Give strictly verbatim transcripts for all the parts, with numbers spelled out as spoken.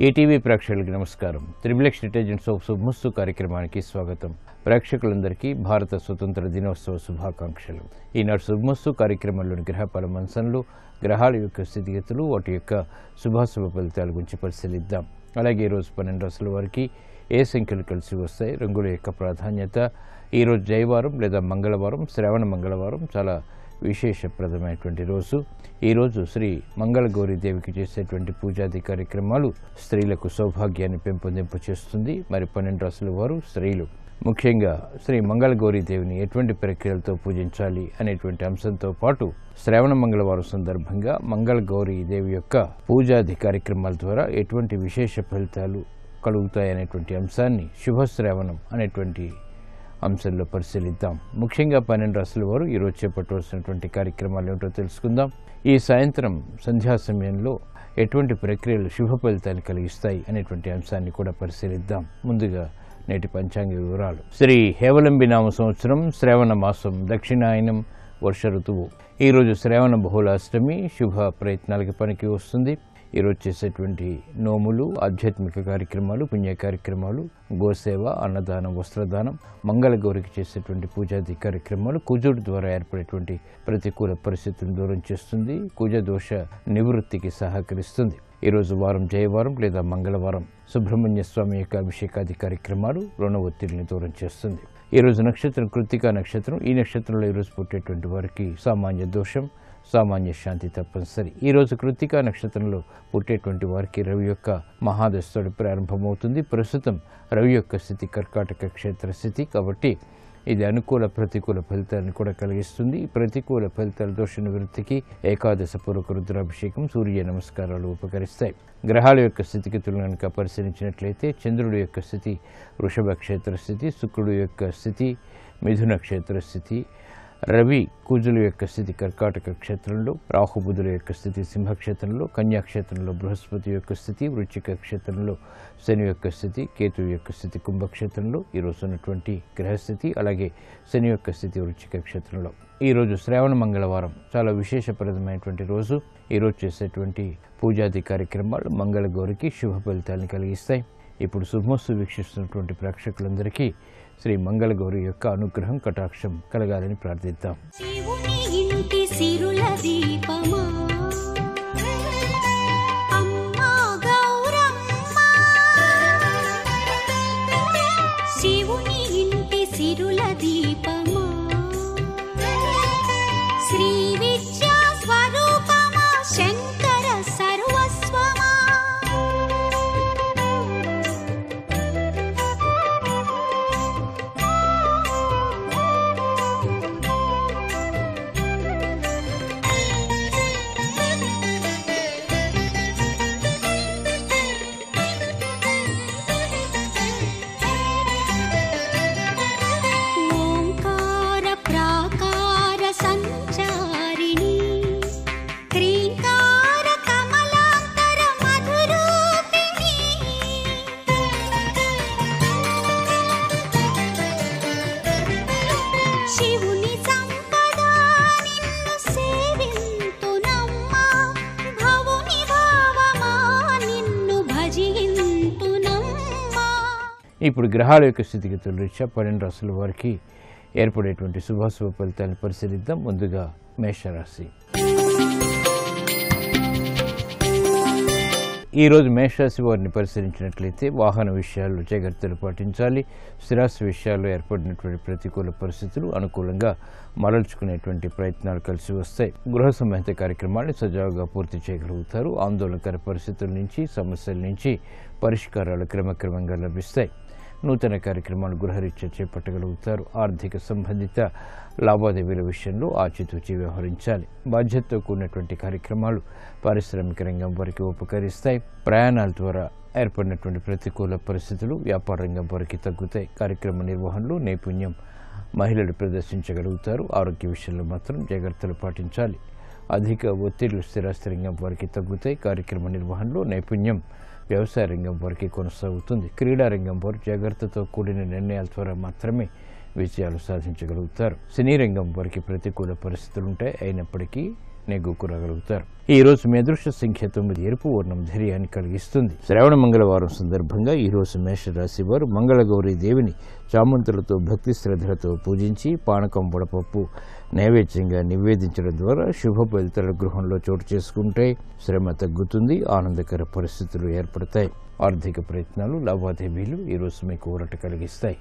ETV ప్రేక్షకులకు నమస్కారం. Triple X intelligence of శుభమస్తు కార్యక్రమానికి స్వాగతం. ప్రేక్షకులందరికీ భారత స్వతంత్ర దినోత్సవ శుభాకాంక్షలు. ఈనాడు శుభమస్తు కార్యక్రమంలోని గ్రహఫల మంచంలో గ్రహాల యొక్క స్థితిగతులు, వాటి యొక్క శుభాశుభ ఫలితాల గురించి పరిశీలిద్దాం. అలాగే ఈరోజు పన్నెండు రాసుల వారికి ఏ సంఖ్యలు కలిసి వస్తాయి, రంగుల యొక్క ప్రాధాన్యత, ఈరోజు జయవారం లేదా మంగళవారం, శ్రావణ మంగళవారం చాలా విశేషప్రదమైనటువంటి రోజు. ఈరోజు శ్రీ మంగళగౌరీ దేవికి చేసేటువంటి పూజాది కార్యక్రమాలు స్త్రీలకు సౌభాగ్యాన్ని పెంపొందింప చేస్తుంది. మరి పన్నెండు రాసుల వారు స్త్రీలు ముఖ్యంగా శ్రీ మంగళగౌరీ దేవిని ఎటువంటి ప్రక్రియలతో పూజించాలి అనేటువంటి అంశంతో పాటు శ్రావణ మంగళవారం సందర్భంగా మంగళగౌరీ దేవి యొక్క పూజాది కార్యక్రమాల ద్వారా ఎటువంటి విశేష ఫలితాలు కలుగుతాయనేటువంటి అంశాన్ని శుభశ్రావణం అనేటువంటి అంశంలో పరిశీలిద్దాం. ముఖ్యంగా పన్నెండు రాసుల వారు ఈరోజు చేపట్టవలసినటువంటి కార్యక్రమాలు ఏమిటో తెలుసుకుందాం. ఈ సాయంత్రం సంధ్యా సమయంలో ఎటువంటి ప్రక్రియలు శుభ ఫలితాలు కలిగిస్తాయి అనేటువంటి అంశాన్ని కూడా పరిశీలిద్దాం. ముందుగా నేటి పంచాంగ వివరాలు. శ్రీ హేవలంబి నామ సంవత్సరం శ్రావణ మాసం దక్షిణాయనం వర్ష ఋతువు. ఈరోజు శ్రావణ బహుళాష్టమి శుభ ప్రయత్నాలకి పనికి వస్తుంది. ఈరోజు చేసేటువంటి నోములు, ఆధ్యాత్మిక కార్యక్రమాలు, పుణ్య కార్యక్రమాలు, గోసేవ, అన్నదానం, వస్త్రదానం, మంగళగౌరికి చేసేటువంటి పూజాది కార్యక్రమాలు కుజుడు ద్వారా ఏర్పడేటువంటి ప్రతికూల పరిస్థితులను దూరం చేస్తుంది. కుజ దోష నివృత్తికి సహకరిస్తుంది. ఈరోజు వారం జయవారం లేదా మంగళవారం సుబ్రహ్మణ్య స్వామి యొక్క అభిషేకాది కార్యక్రమాలు రుణ ఒత్తిడిని దూరం చేస్తుంది. ఈరోజు నక్షత్రం కృత్తికా నక్షత్రం. ఈ నక్షత్రంలో ఈరోజు పుట్టేటువంటి వారికి సామాన్య దోషం, సామాన్య శాంతి తప్పనిసరి. ఈరోజు కృత్తికా నక్షత్రంలో పుట్టేటువంటి వారికి రవి యొక్క మహాదశుడు ప్రారంభమవుతుంది. ప్రస్తుతం రవి యొక్క స్థితి కర్కాటక క్షేత్ర స్థితి కాబట్టి ఇది అనుకూల ప్రతికూల ఫలితాలను కూడా కలిగిస్తుంది. ప్రతికూల ఫలితాల దోష నివృత్తికి ఏకాదశ పూర్వక రుద్రాభిషేకం, సూర్య నమస్కారాలు ఉపకరిస్తాయి. గ్రహాల యొక్క స్థితిగతులను కనుక పరిశీలించినట్లయితే చంద్రుడి యొక్క స్థితి వృషభ క్షేత్ర స్థితి, శుక్రుడు యొక్క స్థితి మిథున క్షేత్ర స్థితి, రవి కుజుల యొక్క స్థితి కర్కాటక క్షేత్రంలో, రాహుబుధుల యొక్క స్థితి సింహక్షేత్రంలో, కన్యాక్షేత్రంలో బృహస్పతి యొక్క స్థితి, వృశ్చిక క్షేత్రంలో శని యొక్క స్థితి, కేతు యొక్క స్థితి కుంభక్షేత్రంలో ఈరోజు ఉన్నటువంటి గ్రహస్థితి, అలాగే శని యొక్క స్థితి వృశ్చిక క్షేత్రంలో. ఈరోజు శ్రావణ మంగళవారం చాలా విశేషప్రదమైనటువంటి రోజు. ఈరోజు చేసేటువంటి పూజాది కార్యక్రమాలు మంగళగౌరికి శుభ ఫలితాలను కలిగిస్తాయి. ఇప్పుడు శుభమస్తు వీక్షిస్తున్నటువంటి ప్రేక్షకులందరికీ శ్రీ మంగళగౌరి యొక్క అనుగ్రహం కటాక్షం కలగాలని ప్రార్థిద్దాం. శివుని ఇంటి సిరుల దీపమా అమ్మా గౌరమ్మ, శివుని ఇంటి సిరుల దీపమా శ్రీ విద్యా స్వరూపమా శంకర సర్వస్వమా. ఇప్పుడు గ్రహాల యొక్క స్థితిగతుల రీత్యా పన్నెండు రాసుల వారికి ఏర్పడేటువంటి శుభాశుభ ఫలితాలను పరిశీలిద్దాం. ముందుగా మేషరాశి. ఈరోజు మేషరాశి వారిని పరిశీలించినట్లయితే వాహన విషయాల్లో జాగ్రత్తలు పాటించాలి. స్థిరాస్తి విషయాల్లో ఏర్పడినటువంటి ప్రతికూల పరిస్థితులు అనుకూలంగా మరల్చుకునేటువంటి ప్రయత్నాలు కలిసి వస్తాయి. గృహ సంబంధిత కార్యక్రమాన్ని సజావుగా పూర్తి చేయగలుగుతారు. ఆందోళనకర పరిస్థితుల నుంచి, సమస్యల నుంచి పరిష్కారాలు క్రమక్రమంగా లభిస్తాయి. నూతన కార్యక్రమాలు గృహరీత్యా చేపట్టగలుగుతారు. ఆర్థిక సంబంధిత లావాదేవీల విషయంలో ఆచితూచి వ్యవహరించాలి. బాధ్యతతో కూడినటువంటి కార్యక్రమాలు పారిశ్రామిక రంగం వారికి ఉపకరిస్తాయి. ప్రయాణాల ద్వారా ఏర్పడినటువంటి ప్రతికూల పరిస్థితులు వ్యాపార రంగం వారికి తగ్గుతాయి. కార్యక్రమ నిర్వహణలో నైపుణ్యం మహిళలు ప్రదర్శించగలుగుతారు. ఆరోగ్య విషయంలో మాత్రం జాగ్రత్తలు పాటించాలి. అధిక ఒత్తిళ్లు స్థిరాస్తి రంగం వారికి తగ్గుతాయి. కార్యక్రమ నిర్వహణలో నైపుణ్యం వ్యవసాయ రంగం వారికి కొనసాగుతుంది. క్రీడా రంగం వారు జాగ్రత్తతో కూడిన నిర్ణయాల ద్వారా మాత్రమే విజయాలు సాధించగలుగుతారు. సినీ రంగం వారికి ప్రతికూల పరిస్థితులు ఉంటాయి. అయినప్పటికీ నెగ్గుకురగలుగుతారు. ఈ రోజు మీ అదృష్ట సంఖ్య తొమ్మిది, ఎరుపు వర్ణం ధైర్యాన్ని కలిగిస్తుంది. శ్రావణ మంగళవారం సందర్భంగా ఈ రోజు మేషరాశి వారు మంగళగౌరీ దేవిని చామంతులతో భక్తి శ్రద్ధలతో పూజించి పానకం వడపప్పు నైవేద్యంగా నివేదించడం ద్వారా శుభ ఫలితాల గృహంలో చోటు చేసుకుంటే శ్రమ తగ్గుతుంది, ఆనందకర పరిస్థితులు ఏర్పడతాయి. ఆర్థిక ప్రయత్నాలు లావాదేవీలు ఈ రోజు మీకు ఊరట కలిగిస్తాయి.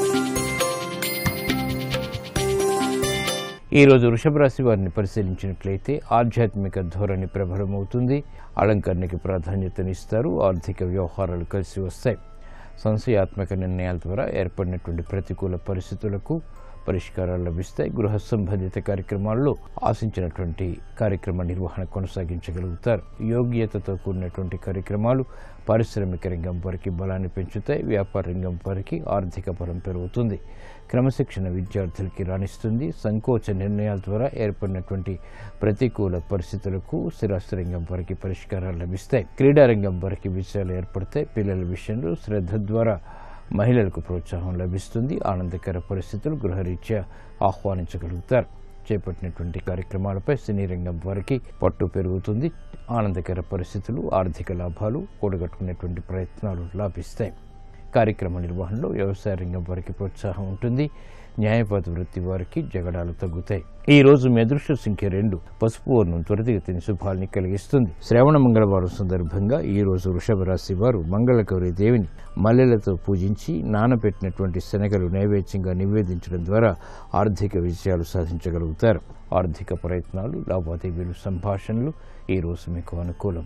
ఈ రోజు వృషభ రాశి వారిని పరిశీలించినట్లయితే ఆధ్యాత్మిక ధోరణి ప్రబలమవుతుంది, అలంకరణకి ప్రాధాన్యతనిస్తారు, ఆర్థిక వ్యవహారాలు కలిసి వస్తాయి. సంశయాత్మక నిర్ణయాల ద్వారా ఏర్పడినటువంటి ప్రతికూల పరిస్థితులకు పరిష్కారాలు లభిస్తాయి. గృహ సంబంధిత కార్యక్రమాల్లో ఆశించినటువంటి కార్యక్రమ నిర్వహణ కొనసాగించగలుగుతారు. యోగ్యతతో కూడినటువంటి కార్యక్రమాలు పారిశ్రామిక రంగం వారికి బలాన్ని పెంచుతాయి, వ్యాపార రంగం వారికి ఆర్థిక బలం పెరుగుతుంది. క్రమశిక్షణ విద్యార్థులకి రాణిస్తుంది. సంకోచ నిర్ణయాల ద్వారా ఏర్పడినటువంటి ప్రతికూల పరిస్థితులకు స్థిరాస్తి రంగం వారికి పరిష్కారాలు లభిస్తాయి. క్రీడారంగం వారికి విజయాలు ఏర్పడతాయి. పిల్లల విషయంలో శ్రద్ధ ద్వారా మహిళలకు ప్రోత్సాహం లభిస్తుంది. ఆనందకర పరిస్థితులు గృహరీత్యా ఆహ్వానించగలుగుతారు. చేపట్టినటువంటి కార్యక్రమాలపై సినీ రంగం వారికి పట్టు పెరుగుతుంది. ఆనందకర పరిస్థితులు, ఆర్థిక లాభాలు కూడగట్టుకునేటువంటి ప్రయత్నాలు లాభిస్తాయి. కార్యక్రమ నిర్వహణలో వ్యవసాయ రంగం వారికి ప్రోత్సాహం ఉంటుంది. న్యాయవాద వృత్తి వారికి జగడాలు తగ్గుతాయి. ఈ రోజు మీ అదృష్ట సంఖ్య రెండు, పసుపు వర్ణం త్వరితగతిని శుభాల్ని కలిగిస్తుంది. శ్రావణ మంగళవారం సందర్భంగా ఈ రోజు వృషభ రాశి వారు మంగళగౌరి దేవిని మల్లెలతో పూజించి నానబెట్టినటువంటి శనగలు నైవేద్యంగా నివేదించడం ద్వారా ఆర్థిక విజయాలు సాధించగలుగుతారు. ఆర్థిక ప్రయత్నాలు లావాదేవీలు సంభాషణలు ఈ రోజు మీకు అనుకూలం.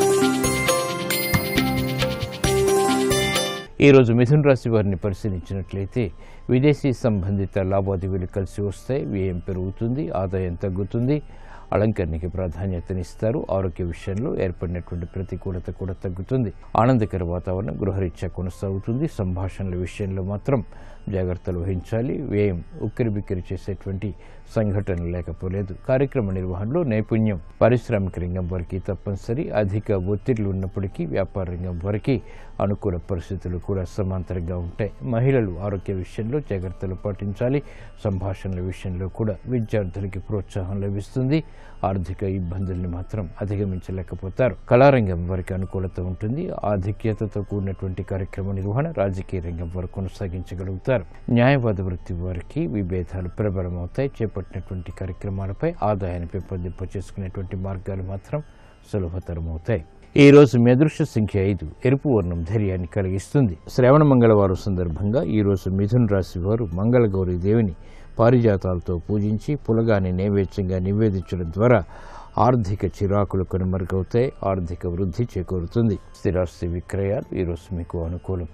ఈ రోజు మిథున రాశి వారిని పరిశీలించినట్లయితే విదేశీ సంబంధిత లావాదేవీలు కలిసి వస్తాయి, వ్యయం పెరుగుతుంది, ఆదాయం తగ్గుతుంది, అలంకరణకి ప్రాధాన్యతనిస్తారు. ఆరోగ్య విషయంలో ఏర్పడినటువంటి ప్రతికూలత కూడా తగ్గుతుంది. ఆనందకర వాతావరణం గృహరీత్యా కొనసాగుతుంది. సంభాషణల విషయంలో మాత్రం జాగ్రత్తలు వహించాలి. వ్యయం ఉక్కిరి బిక్కిరి చేసేటువంటి సంఘటనలు లేకపోలేదు. కార్యక్రమ నిర్వహణలో నైపుణ్యం పారిశ్రామిక రంగం వారికి తప్పనిసరి. అధిక ఒత్తిళ్లు ఉన్నప్పటికీ వ్యాపార రంగం వారికి అనుకూల పరిస్థితులు కూడా సమాంతరంగా ఉంటాయి. మహిళలు ఆరోగ్య విషయంలో జాగ్రత్తలు పాటించాలి. సంభాషణల విషయంలో కూడా విద్యార్థులకి ప్రోత్సాహం లభిస్తుంది. ఆర్థిక ఇబ్బందుల్ని మాత్రం అధిగమించలేకపోతారు. కళారంగం వారికి అనుకూలత ఉంటుంది. ఆధిక్యతతో కూడినటువంటి కార్యక్రమ నిర్వహణ రాజకీయ రంగం వారు కొనసాగించగలుగుతారు. న్యాయవాద వృత్తి వారికి విభేదాలు ప్రబలమవుతాయి. చేపట్టినటువంటి కార్యక్రమాలపై ఆదాయాన్ని పెంపొందింప చేసుకునేటువంటి మార్గాలు మాత్రం సులభతరమవుతాయి. ఈ రోజు మీ అదృష్ట సంఖ్య ఐదు, ఎరుపు వర్ణం ధైర్యాన్ని కలిగిస్తుంది. శ్రావణ మంగళవారం సందర్భంగా ఈ రోజు మిథున రాశి వారు మంగళగౌరి దేవిని పారిజాతాలతో పూజించి పులగాన్ని నైవేద్యంగా నివేదించడం ద్వారా ఆర్థిక చిరాకులు కనుమరుగవుతాయి, ఆర్థిక వృద్ధి చేకూరుతుంది. స్థిరాస్తి విక్రయాలు ఈరోజు మీకు అనుకూలం.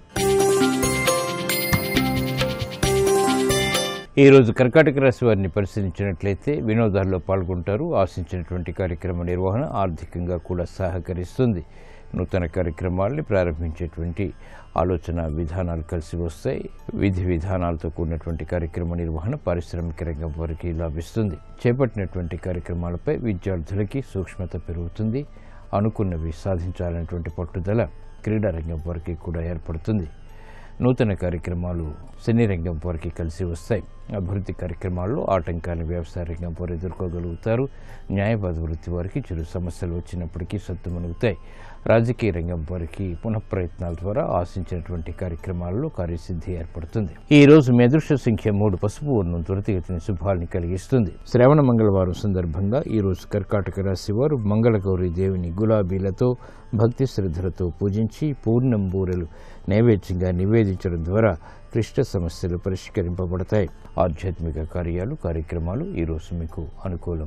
ఈరోజు కర్కాటక రాశి వారిని పరిశీలించినట్లయితే వినోదాల్లో పాల్గొంటారు. ఆశించినటువంటి కార్యక్రమ నిర్వహణ ఆర్థికంగా కూడా సహకరిస్తుంది. నూతన కార్యక్రమాల్ని ప్రారంభించేటువంటి ఆలోచన విధానాలు కలిసి వస్తాయి. విధి విధానాలతో కూడినటువంటి కార్యక్రమ నిర్వహణ పారిశ్రామిక రంగం వారికి లాభిస్తుంది. చేపట్టినటువంటి కార్యక్రమాలపై విద్యార్థులకి సూక్ష్మత పెరుగుతుంది. అనుకున్నవి సాధించాలనేటువంటి పట్టుదల క్రీడారంగం వారికి కూడా ఏర్పడుతుంది. నూతన కార్యక్రమాలు సినీ రంగం వారికి కలిసి వస్తాయి. అభివృద్ధి కార్యక్రమాల్లో ఆటంకాన్ని వ్యవసాయ రంగం వారు ఎదుర్కోగలుగుతారు. న్యాయవాద వృత్తి వారికి చిరు సమస్యలు వచ్చినప్పటికీ సత్తుమణుగుతాయి. రాజకీయ రంగం వారికి పునఃప్రయత్నాల ద్వారా ఆశించినటువంటి కార్యక్రమాల్లో కార్యసిద్ధి ఏర్పడుతుంది. ఈ రోజు మీ అదృష్ట సంఖ్య మూడు, పసుపు వర్ణం త్వరితగతిని శుభాల్ని కలిగిస్తుంది. శ్రావణ మంగళవారం సందర్భంగా ఈ రోజు కర్కాటక రాశి వారు మంగళగౌరి దేవిని గులాబీలతో భక్తి శ్రద్ధలతో పూజించి పూర్ణం బూరెలు నైవేద్యంగా నివేదించడం ద్వారా క్లిష్ట సమస్యలు పరిష్కరింపబడతాయి. ఆధ్యాత్మిక కార్యాలు కార్యక్రమాలు ఈరోజు మీకు అనుకూలం.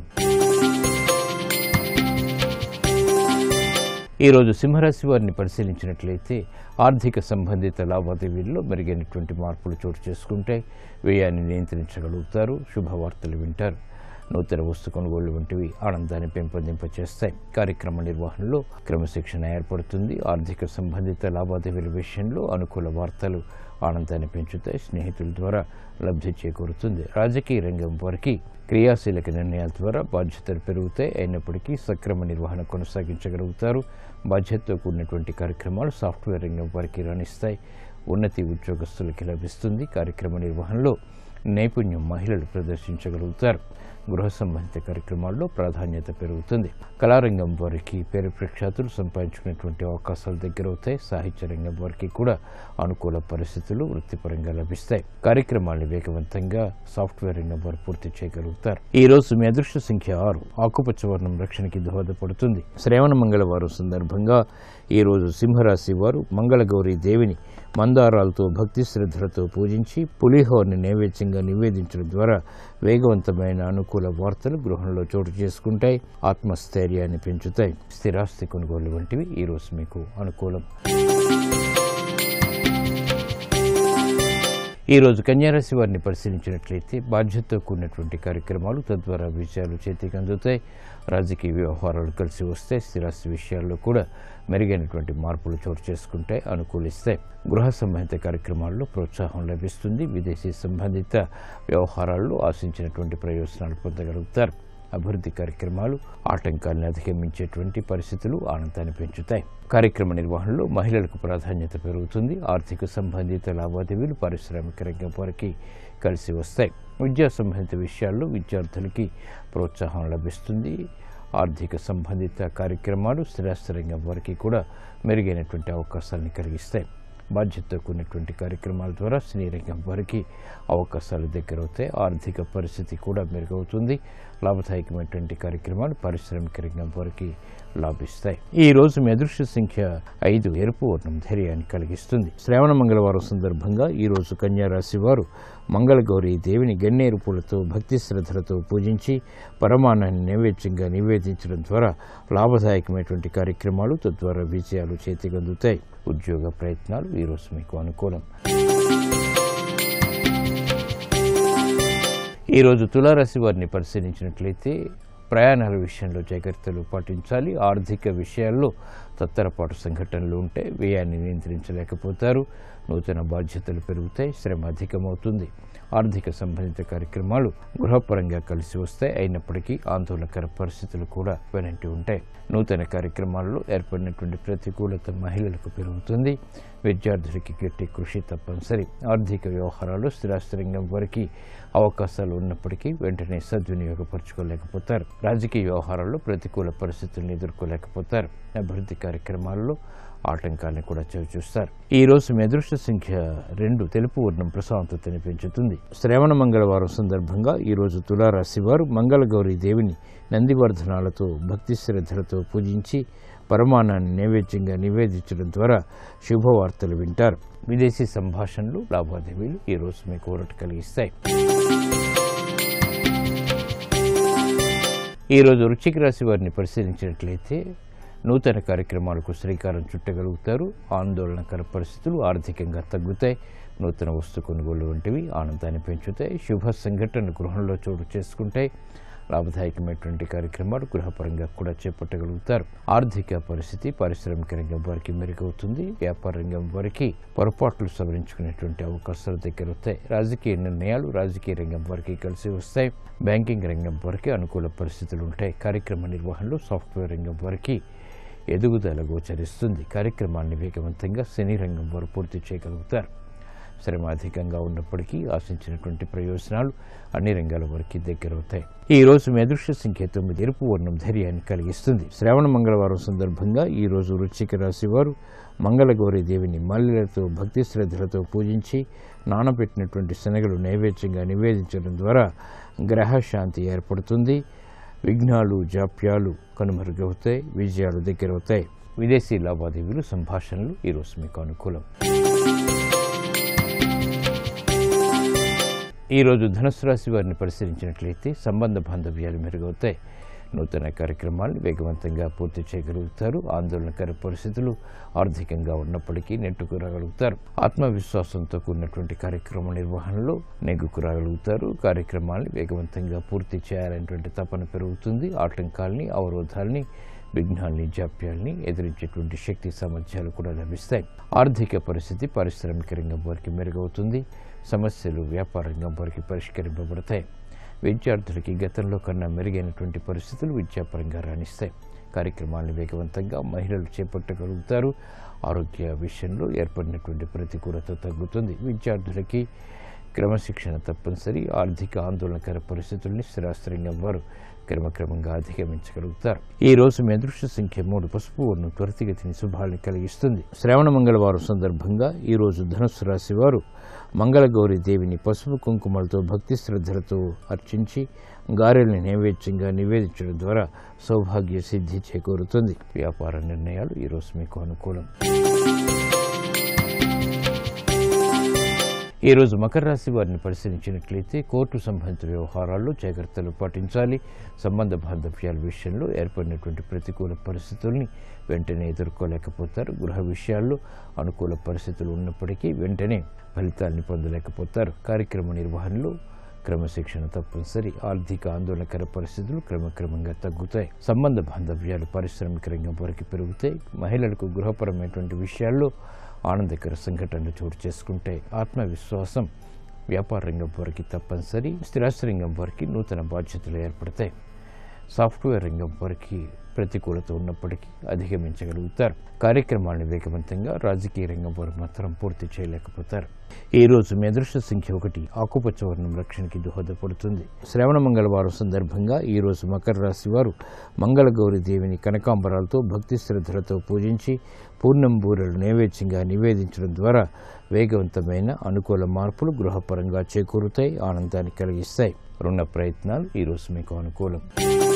ఈరోజు సింహరాశి వారిని పరిశీలించినట్లయితే ఆర్థిక సంబంధిత లావాదేవీల్లో మెరుగైనటువంటి మార్పులు చోటు చేసుకుంటే వ్యయాన్ని నియంత్రించగలుగుతారు. శుభవార్తలు వింటారు. నూతన వస్తు కొనుగోళ్లు వంటివి ఆనందాన్ని పెంపొందింపచేస్తాయి. కార్యక్రమ నిర్వహణలో క్రమశిక్షణ ఏర్పడుతుంది. ఆర్థిక సంబంధిత లావాదేవీల విషయంలో అనుకూల వార్తలు ఆనందాన్ని పెంచుతాయి. స్నేహితుల ద్వారా లబ్ధి చేకూరుతుంది. రాజకీయ రంగం వారికి క్రియాశీలక నిర్ణయాల ద్వారా బాధ్యతలు పెరుగుతాయి. అయినప్పటికీ సక్రమ నిర్వహణ కొనసాగించగలుగుతారు. బాధ్యతతో కూడినటువంటి కార్యక్రమాలు సాఫ్ట్వేర్ రంగం వారికి రాణిస్తాయి. ఉన్నతి ఉద్యోగస్తులకి లభిస్తుంది. కార్యక్రమ నిర్వహణలో నైపుణ్యం మహిళలు ప్రదర్శించగలుగుతారు. గృహ సంబంధిత కార్యక్రమాల్లో ప్రాధాన్యత పెరుగుతుంది. కళారంగం వారికి పేరు ప్రఖ్యాతులు సంపాదించుకునేటువంటి అవకాశాలు దగ్గరవుతాయి. సాహిత్య రంగం వారికి కూడా అనుకూల పరిస్థితులు వృత్తిపరంగా లభిస్తాయి. కార్యక్రమాలను వేగవంతంగా సాఫ్ట్వేర్ రంగం వారు పూర్తి చేయగలుగుతారు. ఈ రోజు మీ అదృష్ట సంఖ్య ఆరు. ఆకుపచ్చ వర్ణం రక్షణకి దోహదపడుతుంది. శ్రావణ మంగళవారం సందర్భంగా ఈ రోజు సింహరాశి వారు మంగళగౌరి దేవిని మందారాలతో భక్తి శ్రద్ధలతో పూజించి పులిహోరని నైవేద్యంగా నివేదించడం ద్వారా వేగవంతమైన అనుకూల వార్తలు గృహంలో చోటు చేసుకుంటాయి. ఆత్మస్థైర్యాన్ని పెంచుతాయి. స్థిరాస్తి కొనుగోలు వంటివి ఈ రోజు మీకు అనుకూలం. ఈ రోజు కన్యారాశి వారిని పరిశీలించినట్లయితే బాధ్యతతో కూడినటువంటి కార్యక్రమాలు తద్వారా విజయాలు చేతికి అందుతాయి. రాజకీయ వ్యవహారాలు కలిసి వస్తాయి. స్థిరాస్తి విషయాల్లో కూడా మెరుగైనటువంటి మార్పులు చోటు చేసుకుంటాయి, అనుకూలిస్తాయి. గృహ సంబంధిత కార్యక్రమాల్లో ప్రోత్సాహం లభిస్తుంది. విదేశీ సంబంధిత వ్యవహారాల్లో ఆశించినటువంటి ప్రయోజనాలు పొందగలుగుతారు. అభివృద్ధి కార్యక్రమాలు ఆటంకాలను అధిగమించేటువంటి పరిస్థితులు ఆనందాన్ని పెంచుతాయి. కార్యక్రమ నిర్వహణలో మహిళలకు ప్రాధాన్యత పెరుగుతుంది. ఆర్థిక సంబంధిత లావాదేవీలు పారిశ్రామిక రంగం వారికి కలిసి వస్తాయి. విద్యా సంబంధిత విషయాల్లో విద్యార్థులకి ప్రోత్సాహం లభిస్తుంది. ఆర్థిక సంబంధిత కార్యక్రమాలు స్థిరాస్తి రంగం వారికి కూడా మెరుగైనటువంటి అవకాశాలను కలిగిస్తాయి. బాధ్యతతో కూడినటువంటి కార్యక్రమాల ద్వారా సినీ రంగం వారికి అవకాశాలు దగ్గరవుతాయి. ఆర్థిక పరిస్థితి కూడా మెరుగవుతుంది. లాభదాయకమైనటువంటి కార్యక్రమాలు పారిశ్రామిక రంగం వారికి లాభిస్తాయి. ఈ రోజు మీ అదృష్ట సంఖ్య ఐదు. ఎరుపు వర్ణం ధైర్యాన్ని కలిగిస్తుంది. శ్రావణ మంగళవారం సందర్భంగా ఈ రోజు కన్యా రాశి వారు మంగళగౌరి దేవిని గన్నేరు పూలతో భక్తి శ్రద్ధలతో పూజించి పరమాన్నాన్ని నైవేద్యంగా నివేదించడం ద్వారా లాభదాయకమైనటువంటి కార్యక్రమాలు తద్వారా విజయాలు చేతికందుతాయి. ఉద్యోగ ప్రయత్నాలు ఈ రోజు మీకు అనుకూలం. ఈరోజు తులారాశి వారిని పరిశీలించినట్లయితే ప్రయాణాల విషయంలో జాగ్రత్తలు పాటించాలి. ఆర్థిక విషయాల్లో తత్తరపాటు సంఘటనలు ఉంటే వ్యయాన్ని నియంత్రించలేకపోతారు. నూతన బాధ్యతలు పెరుగుతాయి. శ్రమ అధికమవుతుంది. ఆర్థిక సంబంధిత కార్యక్రమాలు గృహపరంగా కలిసి వస్తాయి. అయినప్పటికీ ఆందోళనకర పరిస్థితులు కూడా వెనంటి ఉంటాయి. నూతన కార్యక్రమాల్లో ఏర్పడినటువంటి ప్రతికూలత మహిళలకు పెరుగుతుంది. విద్యార్థులకి గట్టి కృషి తప్పనిసరి. ఆర్థిక వ్యవహారాలు స్థిరాస్తి రంగం వారికి అవకాశాలు ఉన్నప్పటికీ వెంటనే సద్వినియోగపరచుకోలేకపోతారు. రాజకీయ వ్యవహారాల్లో ప్రతికూల పరిస్థితులను ఎదుర్కోలేకపోతారు. అభివృద్ధి కార్యక్రమాల్లో ఆటంకాలను కూడా చవిచూస్తారు. ఈ రోజు మీ అదృష్ట సంఖ్య రెండు. తెలుపు వర్ణం ప్రశాంతతని పెంచుతుంది. శ్రావణ మంగళవారం సందర్భంగా ఈ రోజు తులారాశి వారు మంగళగౌరి దేవిని నందివర్ధనాలతో భక్తి శ్రద్ధలతో పూజించి పరమాన్నాన్ని నైవేద్యంగా నివేదించడం ద్వారా శుభవార్తలు వింటారు. విదేశీ సంభాషణలు లావాదేవీలు ఈ రోజు మీకు ఊరట కలిగిస్తాయి. ఈరోజు వృశ్చిక రాశి వారిని పరిశీలించినట్లయితే నూతన కార్యక్రమాలకు శ్రీకారం చుట్టగలుగుతారు. ఆందోళనకర పరిస్థితులు ఆర్థికంగా తగ్గుతాయి. నూతన వస్తు కొనుగోలు వంటివి ఆనందాన్ని పెంచుతాయి. శుభ సంఘటనలు గృహంలో చోటు చేసుకుంటాయి. లాభదాయకమైనటువంటి కార్యక్రమాలు గృహపరంగా కూడా చేపట్టగలుగుతారు. ఆర్థిక పరిస్థితి పారిశ్రామిక రంగం వారికి మెరుగవుతుంది. వ్యాపార రంగం వారికి పొరపాట్లు సవరించుకునేటువంటి అవకాశాలు దగ్గరవుతాయి. రాజకీయ నిర్ణయాలు రాజకీయ రంగం వారికి కలిసి వస్తాయి. బ్యాంకింగ్ రంగం వారికి అనుకూల పరిస్థితులు ఉంటాయి. కార్యక్రమ నిర్వహణలో సాఫ్ట్వేర్ రంగం వారికి ఎదుగుదల గోచరిస్తుంది. కార్యక్రమాన్ని వేగవంతంగా సినీ రంగం వారు పూర్తి చేయగలుగుతారు. శ్రమ అధికంగా ఉన్నప్పటికీ ఆశించినటువంటి ప్రయోజనాలు అన్ని రంగాల వారికి దగ్గరవుతాయి. ఈ రోజు మీ అదృష్ట సంఖ్య తొమ్మిది. ఎరుపు వర్ణం ధైర్యాన్ని కలిగిస్తుంది. శ్రావణ మంగళవారం సందర్భంగా ఈ రోజు వృశ్చిక రాశి వారు మంగళగౌరి దేవిని మల్లెలతో భక్తి శ్రద్ధలతో పూజించి నానబెట్టినటువంటి శనగలు నైవేద్యంగా నివేదించడం ద్వారా గ్రహశాంతి ఏర్పడుతుంది. విఘ్నాలు జాప్యాలు కనుమరుగవుతాయి. విజయాలు దగ్గరవుతాయి. విదేశీ లావాదేవీలు సంభాషణలు ఈరోజు మీకు అనుకూలం. ఈరోజు ధనుసు రాశి వారిని పరిశీలించినట్లయితే సంబంధ బాంధవ్యాలు మెరుగవుతాయి. నూతన కార్యక్రమాలను వేగవంతంగా పూర్తి చేయగలుగుతారు. ఆందోళనకర పరిస్థితులు ఆర్థికంగా ఉన్నప్పటికీ నెట్టుకు రాగలుగుతారు. ఆత్మవిశ్వాసంతో కూడినటువంటి కార్యక్రమ నిర్వహణలో నెగ్గుకు రాగలుగుతారు. కార్యక్రమాలను వేగవంతంగా పూర్తి చేయాలనేటువంటి తపన పెరుగుతుంది. ఆటంకాలని అవరోధాలని విఘ్నాల్ని జాప్యాల్ని ఎదిరించేటువంటి శక్తి సామర్థ్యాలు కూడా లభిస్తాయి. ఆర్థిక పరిస్థితి పారిశ్రామిక రంగం వారికి మెరుగవుతుంది. సమస్యలు వ్యాపార రంగం వారికి పరిష్కరింపబడతాయి. విద్యార్థులకి గతంలో కన్నా మెరుగైనటువంటి పరిస్థితులు విద్యాపరంగా రాణిస్తాయి. కార్యక్రమాలను వేగవంతంగా మహిళలు చేపట్టగలుగుతారు. ఆరోగ్య విషయంలో ఏర్పడినటువంటి ప్రతికూలత తగ్గుతుంది. విద్యార్థులకి క్రమశిక్షణ తప్పనిసరి. ఆర్థిక ఆందోళనకర పరిస్థితుల్ని స్థిరాస్త్రంగం వారు క్రమక్రమంగా అధిగమించగలుగుతారు. ఈ రోజు మీ అదృష్ట సంఖ్య మూడు. పసుపు వర్ణం త్వరితగతిని శుభాలను కలిగిస్తుంది. శ్రావణ మంగళవారం సందర్భంగా ఈ రోజు ధనుస్సు రాశి వారు మంగళగౌరి దేవిని పసుపు కుంకుమలతో భక్తి శ్రద్ధలతో అర్చించి గారెల్ని నైవేద్యంగా నివేదించడం ద్వారా సౌభాగ్య సిద్ధి చేకూరుతుంది. వ్యాపార నిర్ణయాలు ఈ రోజు మీకు అనుకూలం. ఈ రోజు మకర రాశి వారిని పరిశీలించినట్లయితే కోర్టు సంబంధిత వ్యవహారాల్లో జాగ్రత్తలు పాటించాలి. సంబంధ బాంధవ్యాల విషయంలో ఏర్పడినటువంటి ప్రతికూల పరిస్థితుల్ని వెంటనే ఎదుర్కోలేకపోతారు. గృహ విషయాల్లో అనుకూల పరిస్థితులు ఉన్నప్పటికీ వెంటనే ఫలితాన్ని పొందలేకపోతారు. కార్యక్రమ నిర్వహణలో క్రమశిక్షణ తప్పనిసరి. ఆర్థిక ఆందోళనకర పరిస్థితులు క్రమక్రమంగా తగ్గుతాయి. సంబంధ బాంధవ్యాలు పారిశ్రామిక రంగం వరకు పెరుగుతాయి. మహిళలకు గృహపరమైనటువంటి విషయాల్లో ఆనందకర సంఘటనలు చోటు చేసుకుంటే ఆత్మవిశ్వాసం వ్యాపార రంగం వారికి తప్పనిసరి. స్థిరాస్తి రంగం వారికి నూతన బాధ్యతలు ఏర్పడతాయి. సాఫ్ట్వేర్ రంగం వారికి ప్రతికూలత ఉన్నప్పటికీ అధిగమించగలుగుతారు. కార్యక్రమాలను వేగవంతంగా. రాజకీయ రంగం వారు మాత్రం పూర్తి చేయలేకపోతారు. ఈ రోజు మీ అదృష్ట సంఖ్య ఒకటి. ఆకుపచ్చ వర్ణం రక్షణకి దోహదపడుతుంది. శ్రావణ మంగళవారం సందర్భంగా ఈ రోజు మకర రాశి వారు మంగళగౌరి దేవిని కనకాంబరాలతో భక్తి శ్రద్ధలతో పూజించి పూర్ణం బూరెలు నైవేద్యంగా నివేదించడం ద్వారా వేగవంతమైన అనుకూల మార్పులు గృహపరంగా చేకూరుతాయి, ఆనందాన్ని కలిగిస్తాయి. రుణ ప్రయత్నాలు ఈ రోజు మీకు అనుకూలం.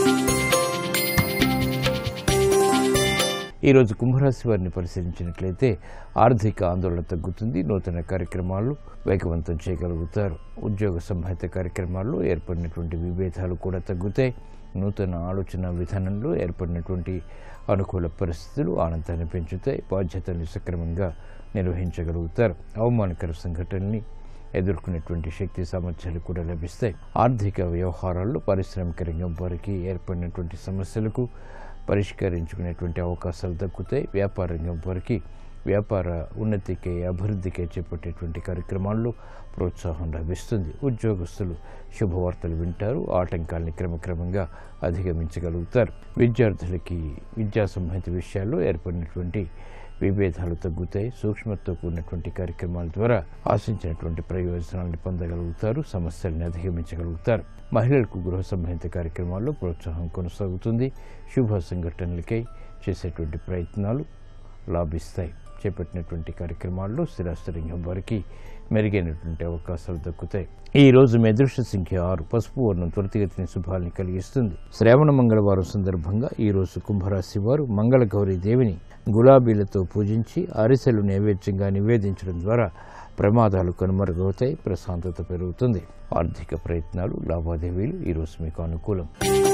ఈరోజు కుంభరాశి వారిని పరిశీలించినట్లయితే ఆర్థిక ఆందోళన తగ్గుతుంది. నూతన కార్యక్రమాలు వేగవంతం చేయగలుగుతారు. ఉద్యోగ సంబంధిత కార్యక్రమాల్లో ఏర్పడినటువంటి విభేదాలు కూడా తగ్గుతాయి. నూతన ఆలోచన విధానంలో ఏర్పడినటువంటి అనుకూల పరిస్థితులు ఆనందాన్ని పెంచుతాయి. బాధ్యతల్ని సక్రమంగా నిర్వహించగలుగుతారు. అవమానకర సంఘటనల్ని ఎదుర్కొనేటువంటి శక్తి సామర్థ్యాలు కూడా లభిస్తాయి. ఆర్థిక వ్యవహారాల్లో పారిశ్రామిక రంగం వారికి ఏర్పడినటువంటి సమస్యలకు పరిష్కరించుకునేటువంటి అవకాశాలు దక్కుతాయి. వ్యాపార రంగం వారికి వ్యాపార ఉన్నతికి అభివృద్ధికి చేపట్టేటువంటి కార్యక్రమాల్లో ప్రోత్సాహం లభిస్తుంది. ఉద్యోగస్తులు శుభవార్తలు వింటారు. ఆటంకాలని క్రమక్రమంగా అధిగమించగలుగుతారు. విద్యార్థులకి విద్యా సంబంధిత విషయాల్లో ఏర్పడినటువంటి విభేదాలు తగ్గుతాయి. సూక్ష్మతో కూడినటువంటి కార్యక్రమాల ద్వారా ఆశించినటువంటి ప్రయోజనాలను పొందగలుగుతారు. సమస్యల్ని అధిగమించగలుగుతారు. మహిళలకు గృహ సంబంధిత కార్యక్రమాల్లో ప్రోత్సాహం కొనసాగుతుంది. శుభ సంఘటనలకై చేసేటువంటి ప్రయత్నాలు లాభిస్తాయి. చేపట్టినటువంటి కార్యక్రమాల్లో స్థిరాస్తి రంగం వారికి మెరుగైనటువంటి అవకాశాలు దక్కుతాయి. ఈ రోజు మీ అదృష్ట సంఖ్య ఆరు. పసుపు వర్ణం త్వరితగతిని శుభాల్ని కలిగిస్తుంది. శ్రావణ మంగళవారం సందర్భంగా ఈ రోజు కుంభరాశి వారు మంగళగౌరి దేవిని గులాబీలతో పూజించి అరిసెలు నైవేద్యంగా నివేదించడం ద్వారా ప్రమాదాలు కనుమరుగవుతాయి. ప్రశాంతత పెరుగుతుంది. ఆర్థిక ప్రయత్నాలు లావాదేవీలు ఈ రోజు మీకు అనుకూలం.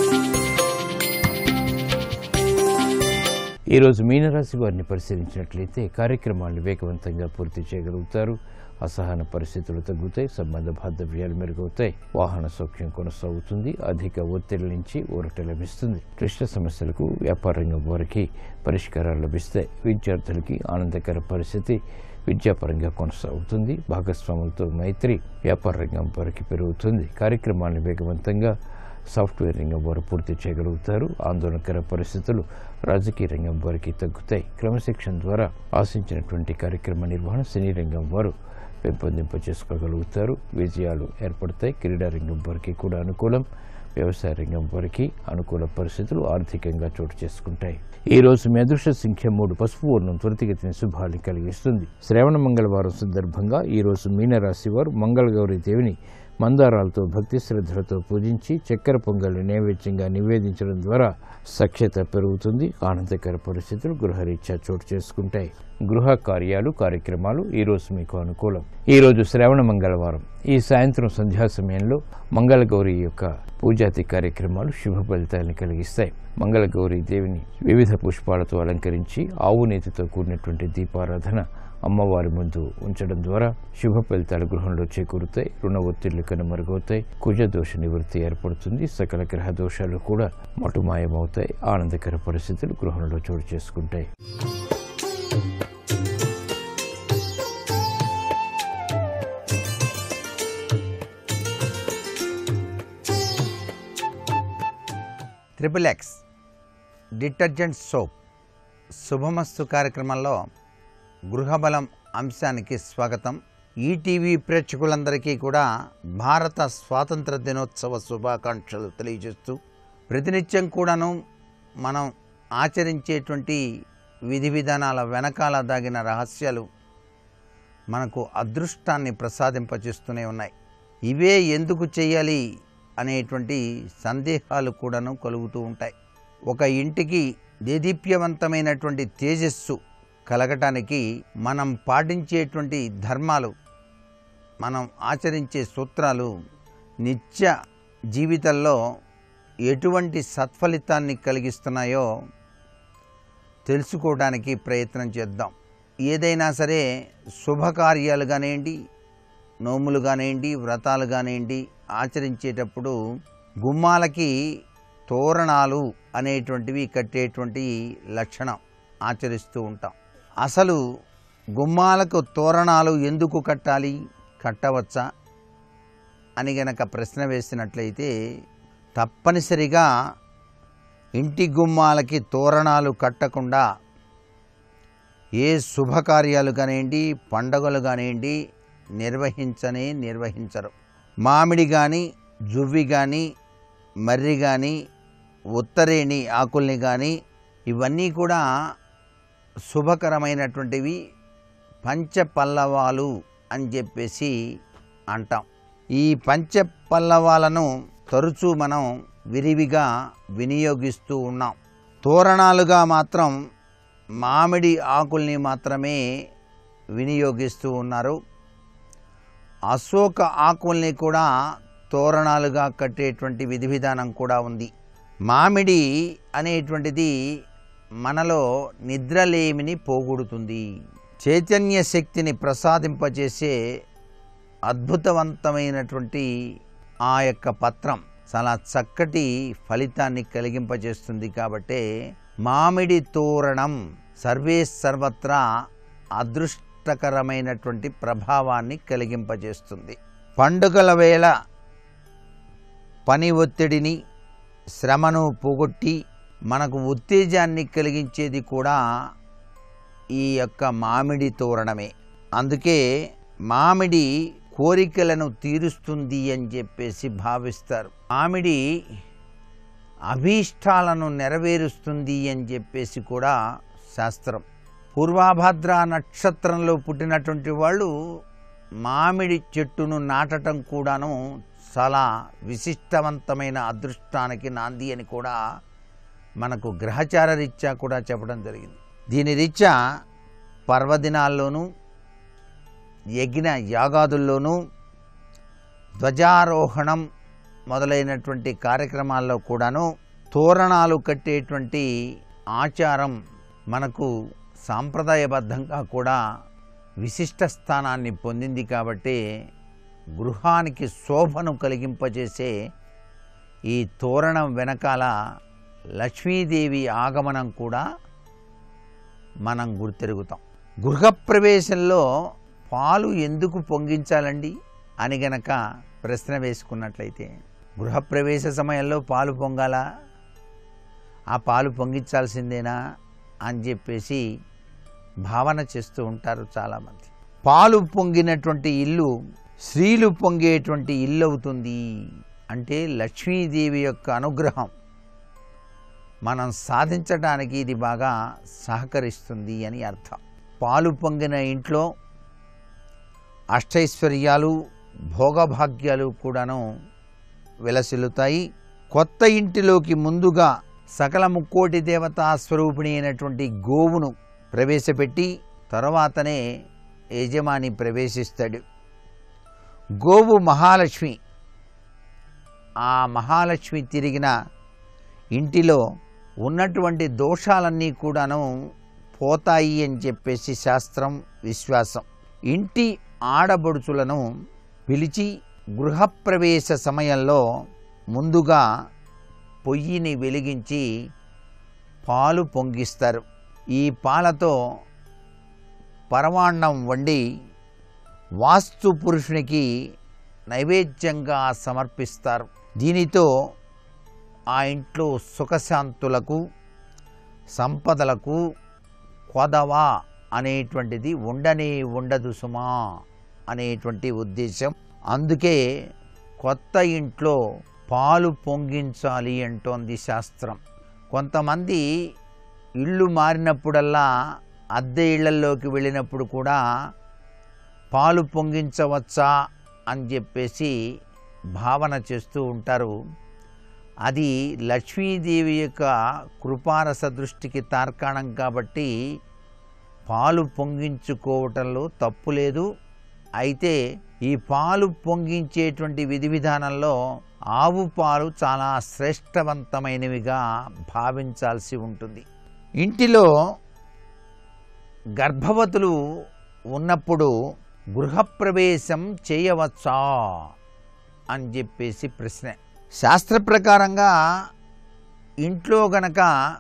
ఈ రోజు మీనరాశి వారిని పరిశీలించినట్లయితే కార్యక్రమాలను వేగవంతంగా పూర్తి చేయగలుగుతారు. అసహన పరిస్థితులు తగ్గుతాయి. సంబంధ బాంధవ్యాలు మెరుగవుతాయి. వాహన సౌఖ్యం కొనసాగుతుంది. అధిక ఒత్తిడి నుంచి ఊరట లభిస్తుంది. క్లిష్ట సమస్యలకు వ్యాపార రంగం వారికి పరిష్కారాలు లభిస్తాయి. విద్యార్థులకి ఆనందకర పరిస్థితి విద్యాపరంగా కొనసాగుతుంది. భాగస్వాములతో మైత్రి వ్యాపార రంగం వారికి పెరుగుతుంది. కార్యక్రమాలను వేగవంతంగా సాఫ్ట్వేర్ రంగం వారు పూర్తి చేయగలుగుతారు. ఆందోళనకర పరిస్థితులు రాజకీయ రంగం వారికి తగ్గుతాయి. క్రమశిక్షణ ద్వారా ఆశించినటువంటి కార్యక్రమ నిర్వహణ సినీ రంగం వారు పెంపొందింప చేసుకోగలుగుతారు. విజయాలు ఏర్పడతాయి. క్రీడా రంగం వారికి కూడా అనుకూలం. వ్యవసాయ రంగం వారికి అనుకూల పరిస్థితులు ఆర్థికంగా చోటు చేసుకుంటాయి. ఈ రోజు మీ అదృష్ట సంఖ్య మూడు. పసుపు వర్ణం త్వరితగతిని శుభాన్ని కలిగిస్తుంది. శ్రావణ మంగళవారం సందర్భంగా ఈ రోజు మీనరాశి వారు మంగళగౌరి దేవిని మందారాలతో భక్తి శ్రద్ధలతో పూజించి చక్కెర పొంగల్ని నైవేద్యంగా నివేదించడం ద్వారా సఖ్యత పెరుగుతుంది. ఆనందకర పరిస్థితులు గృహరీత్యా చోటు చేసుకుంటాయి. గృహ కార్యాలు కార్యక్రమాలు ఈ రోజు మీకు అనుకూలం. ఈ రోజు శ్రావణ మంగళవారం. ఈ సాయంత్రం సంధ్యా సమయంలో మంగళగౌరి యొక్క పూజాతి కార్యక్రమాలు శుభ ఫలితాలను కలిగిస్తాయి. మంగళగౌరి దేవిని వివిధ పుష్పాలతో అలంకరించి ఆవు నేతితో కూడినటువంటి దీపారాధన అమ్మవారి ముందు ఉంచడం ద్వారా శుభ ఫలితాలు గృహంలో చేకూరుతాయి. రుణ ఒత్తిళ్లు కనుమరుగవుతాయి. కుజ దోష నివృత్తి ఏర్పడుతుంది. సకల గ్రహ దోషాలు కూడా మటుమాయమవుతాయి. ఆనందకర పరిస్థితులు గృహంలో చోటు చేసుకుంటాయి. ట్రిపుల్ ఎక్స్ డిటర్జెంట్ సోప్ శుభమస్తు కార్యక్రమంలో గృహబలం అంశానికి స్వాగతం. ఈటీవీ ప్రేక్షకులందరికీ కూడా భారత స్వాతంత్ర దినోత్సవ శుభాకాంక్షలు తెలియజేస్తూ, ప్రతినిత్యం కూడాను మనం ఆచరించేటువంటి విధి విధానాల వెనకాల దాగిన రహస్యాలు మనకు అదృష్టాన్ని ప్రసాదింపచేస్తూనే ఉన్నాయి. ఇవే ఎందుకు చేయాలి అనేటువంటి సందేహాలు కూడాను కలుగుతూ ఉంటాయి. ఒక ఇంటికి దేదీప్యవంతమైనటువంటి తేజస్సు కలగటానికి మనం పాటించేటువంటి ధర్మాలు, మనం ఆచరించే సూత్రాలు నిత్య జీవితంలో ఎటువంటి సత్ఫలితాన్ని కలిగిస్తున్నాయో తెలుసుకోవడానికి ప్రయత్నం చేద్దాం. ఏదైనా సరే శుభకార్యాలు కానివ్వండి, నోములు కానివ్వండి, వ్రతాలు కానివ్వండి ఆచరించేటప్పుడు గుమ్మాలకి తోరణాలు అనేటువంటివి కట్టేటువంటి లక్షణం ఆచరిస్తూ ఉంటాం. అసలు గుమ్మాలకు తోరణాలు ఎందుకు కట్టాలి, కట్టవచ్చా అని గనక ప్రశ్న వేసినట్లయితే, తప్పనిసరిగా ఇంటి గుమ్మాలకి తోరణాలు కట్టకుండా ఏ శుభకార్యాలు కానివ్వండి, పండగలు కానివ్వండి నిర్వహించనే నిర్వహించరు. మామిడి కానీ, జువ్వి కానీ, మర్రి కానీ, ఉత్తరేణి ఆకుల్ని కానీ ఇవన్నీ కూడా శుభకరమైనటువంటివి, పంచపల్లవాలు అని చెప్పేసి అంటాం. ఈ పంచపల్లవాలను తరచూ మనం విరివిగా వినియోగిస్తూ ఉన్నాం. తోరణాలుగా మాత్రం మామిడి ఆకుల్ని మాత్రమే వినియోగిస్తూ ఉన్నారు. అశోక ఆకుల్ని కూడా తోరణాలుగా కట్టేటువంటి విధి విధానం కూడా ఉంది. మామిడి అనేటువంటిది మనలో నిద్రలేమిని పోగొడుతుంది, చైతన్య శక్తిని ప్రసాదింపజేసే అద్భుతవంతమైనటువంటి ఆ యొక్క పత్రం చాలా చక్కటి ఫలితాన్ని కలిగింపజేస్తుంది. కాబట్టే మామిడి తోరణం సర్వే సర్వత్రా అదృష్టకరమైనటువంటి ప్రభావాన్ని కలిగింపజేస్తుంది. పండుగల వేళ పని ఒత్తిడిని, శ్రమను పోగొట్టి మనకు ఉత్తేజాన్ని కలిగించేది కూడా ఈ యొక్క మామిడి తోరణమే. అందుకే మామిడి కోరికలను తీరుస్తుంది అని చెప్పేసి భావిస్తారు. మామిడి అభీష్టాలను నెరవేరుస్తుంది అని చెప్పేసి కూడా శాస్త్రం. పూర్వాభాద్ర నక్షత్రంలో పుట్టినటువంటి వాళ్ళు మామిడి చెట్టును నాటడం కూడాను చాలా విశిష్టవంతమైన అదృష్టానికి నాంది అని కూడా మనకు గ్రహచార రీత్యా కూడా చెప్పడం జరిగింది. దీని రీత్యా పర్వదినాల్లోనూ, యజ్ఞ యాగాదుల్లోనూ, ధ్వజారోహణం మొదలైనటువంటి కార్యక్రమాల్లో కూడాను తోరణాలు కట్టేటువంటి ఆచారం మనకు సాంప్రదాయబద్ధంగా కూడా విశిష్ట స్థానాన్ని పొందింది. కాబట్టి గృహానికి శోభను కలిగింపజేసే ఈ తోరణం వెనకాల లక్ష్మీదేవి ఆగమనం కూడా మనం గుర్తెరుగుతాం. గృహప్రవేశంలో పాలు ఎందుకు పొంగించాలండి అని గనక ప్రశ్న వేసుకున్నట్లయితే, గృహప్రవేశ సమయంలో పాలు పొంగాలా, ఆ పాలు పొంగించాల్సిందేనా అని చెప్పేసి భావన చేస్తూ ఉంటారు చాలామంది. పాలు పొంగినటువంటి ఇల్లు స్త్రీలు పొంగేటువంటి ఇల్లు అవుతుంది అంటే లక్ష్మీదేవి యొక్క అనుగ్రహం మనం సాధించడానికి ఇది బాగా సహకరిస్తుంది అని అర్థం. పాలు పొంగిన ఇంట్లో అష్టైశ్వర్యాలు, భోగభాగ్యాలు కూడాను విలసిల్లుతాయి. కొత్త ఇంటిలోకి ముందుగా సకల ముక్కోటి దేవతా స్వరూపిణి అయినటువంటి గోవును ప్రవేశపెట్టి తర్వాతనే యజమాని ప్రవేశిస్తాడు. గోవు మహాలక్ష్మి. ఆ మహాలక్ష్మి తిరిగిన ఇంటిలో ఉన్నటువంటి దోషాలన్నీ కూడాను పోతాయి అని చెప్పేసి శాస్త్రం విశ్వాసం. ఇంటి ఆడబడుచులను పిలిచి గృహప్రవేశ సమయంలో ముందుగా పొయ్యిని వెలిగించి పాలు పొంగిస్తారు. ఈ పాలతో పరమాన్నం వండి వాస్తు పురుషునికి నైవేద్యంగా సమర్పిస్తారు. దీనితో ఆ ఇంట్లో సుఖశాంతులకు, సంపదలకు కొదవ అనేటువంటిది ఉండనే ఉండదు సుమా అనేటువంటి ఉద్దేశం. అందుకే కొత్త ఇంట్లో పాలు పొంగించాలి అంటోంది శాస్త్రం. కొంతమంది ఇళ్ళు మారినప్పుడల్లా అద్దె ఇళ్లలోకి వెళ్ళినప్పుడు కూడా పాలు పొంగించవచ్చా అని చెప్పేసి భావన చేస్తూ ఉంటారు. అది లక్ష్మీదేవి యొక్క కృపారస దృష్టికి తార్కాణం కాబట్టి పాలు పొంగించుకోవటంలో తప్పు లేదు. అయితే ఈ పాలు పొంగించేటువంటి విధి విధానంలో ఆవు పాలు చాలా శ్రేష్టవంతమైనవిగా భావించాల్సి ఉంటుంది. ఇంటిలో గర్భవతులు ఉన్నప్పుడు గృహప్రవేశం చేయవచ్చా అని చెప్పేసి ప్రశ్న. శాస్త్ర ప్రకారంగా ఇంట్లో గనక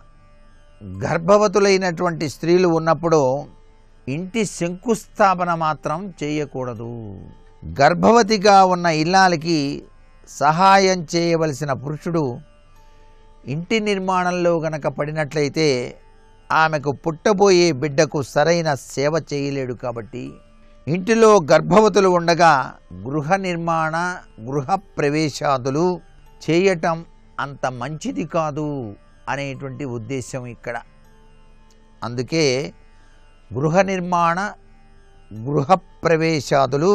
గర్భవతులైనటువంటి స్త్రీలు ఉన్నప్పుడు ఇంటి శంకుస్థాపన మాత్రం చేయకూడదు. గర్భవతిగా ఉన్న ఇల్లాలకి సహాయం చేయవలసిన పురుషుడు ఇంటి నిర్మాణంలో గనక పడినట్లయితే ఆమెకు పుట్టబోయే బిడ్డకు సరైన సేవ చేయలేడు. కాబట్టి ఇంటిలో గర్భవతులు ఉండగా గృహ నిర్మాణ గృహ ప్రవేశాదులు చేయటం అంత మంచిది కాదు అనేటువంటి ఉద్దేశం ఇక్కడ. అందుకే గృహ నిర్మాణ గృహ ప్రవేశాదులు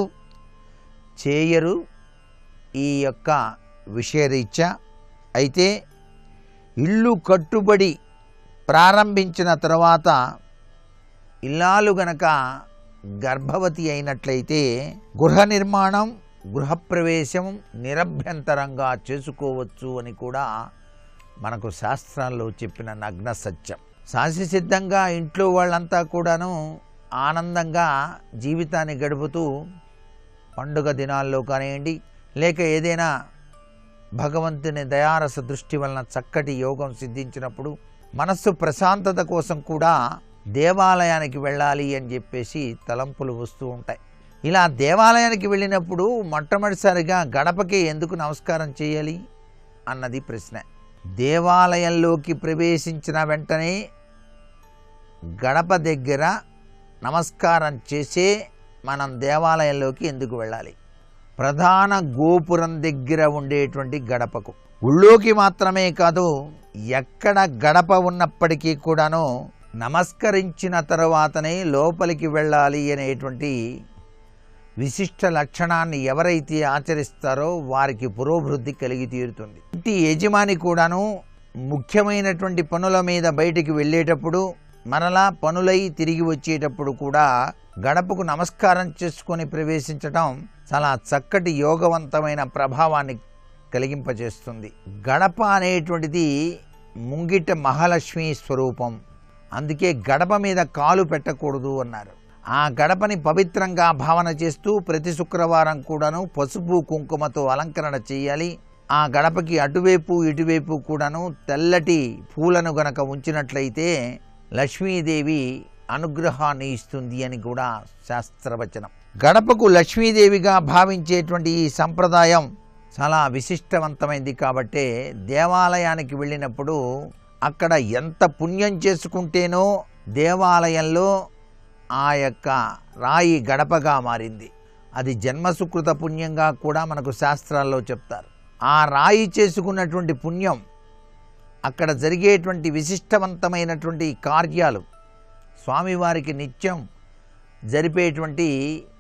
చేయరు ఈ యొక్క విషయరీత్యా. అయితే ఇల్లు కట్టుబడి ప్రారంభించిన తర్వాత ఇల్లాలు గనక గర్భవతి అయినట్లయితే గృహ నిర్మాణం గృహప్రవేశం నిరభ్యంతరంగా చేసుకోవచ్చు అని కూడా మనకు శాస్త్రాల్లో చెప్పిన నగ్న సత్యం. సహజసిద్ధంగా ఇంట్లో వాళ్ళంతా కూడాను ఆనందంగా జీవితాన్ని గడుపుతూ పండుగ దినాల్లో కానివ్వండి, లేక ఏదైనా భగవంతుని దయారస దృష్టి వలన చక్కటి యోగం సిద్ధించినప్పుడు మనస్సు ప్రశాంతత కోసం కూడా దేవాలయానికి వెళ్ళాలి అని చెప్పేసి తలంపులు వస్తూ ఉంటాయి. ఇలా దేవాలయానికి వెళ్ళినప్పుడు మొట్టమొదటిసారిగా గడపకి ఎందుకు నమస్కారం చేయాలి అన్నది ప్రశ్న. దేవాలయంలోకి ప్రవేశించిన వెంటనే గడప దగ్గర నమస్కారం చేసే మనం దేవాలయంలోకి ఎందుకు వెళ్ళాలి? ప్రధాన గోపురం దగ్గర ఉండేటువంటి గడపకు. ఊళ్ళోకి మాత్రమే కాదు, ఎక్కడ గడప ఉన్నప్పటికీ కూడాను నమస్కరించిన తర్వాతనే లోపలికి వెళ్ళాలి అనేటువంటి విశిష్ట లక్షణాన్ని ఎవరైతే ఆచరిస్తారో వారికి పురోభివృద్ధి కలిగి తీరుతుంది. ఇంటి యజమాని కూడాను ముఖ్యమైనటువంటి పనుల మీద బయటికి వెళ్ళేటప్పుడు, మరలా పనులై తిరిగి వచ్చేటప్పుడు కూడా గడపకు నమస్కారం చేసుకొని ప్రవేశించటం చాలా చక్కటి యోగవంతమైన ప్రభావాన్ని కలిగింపజేస్తుంది. గడప అనేటువంటిది ముంగిట మహాలక్ష్మి స్వరూపం. అందుకే గడప మీద కాలు పెట్టకూడదు అన్నారు. ఆ గడపని పవిత్రంగా భావన చేస్తూ ప్రతి శుక్రవారం కూడాను పసుపు కుంకుమతో అలంకరణ చేయాలి. ఆ గడపకి అటువైపు ఇటువైపు కూడాను తెల్లటి పూలను గనక ఉంచినట్లయితే లక్ష్మీదేవి అనుగ్రహాన్ని ఇస్తుంది అని కూడా శాస్త్రవచనం. గడపకు లక్ష్మీదేవిగా భావించేటువంటి ఈ సంప్రదాయం చాలా విశిష్టవంతమైంది. కాబట్టే దేవాలయానికి వెళ్ళినప్పుడు అక్కడ ఎంత పుణ్యం చేసుకుంటేనో దేవాలయంలో ఆ యొక్క రాయి గడపగా మారింది. అది జన్మసుకృత పుణ్యంగా కూడా మనకు శాస్త్రాల్లో చెప్తారు. ఆ రాయి చేసుకున్నటువంటి పుణ్యం, అక్కడ జరిగేటువంటి విశిష్టవంతమైనటువంటి కార్యాలు, స్వామివారికి నిత్యం జరిపేటువంటి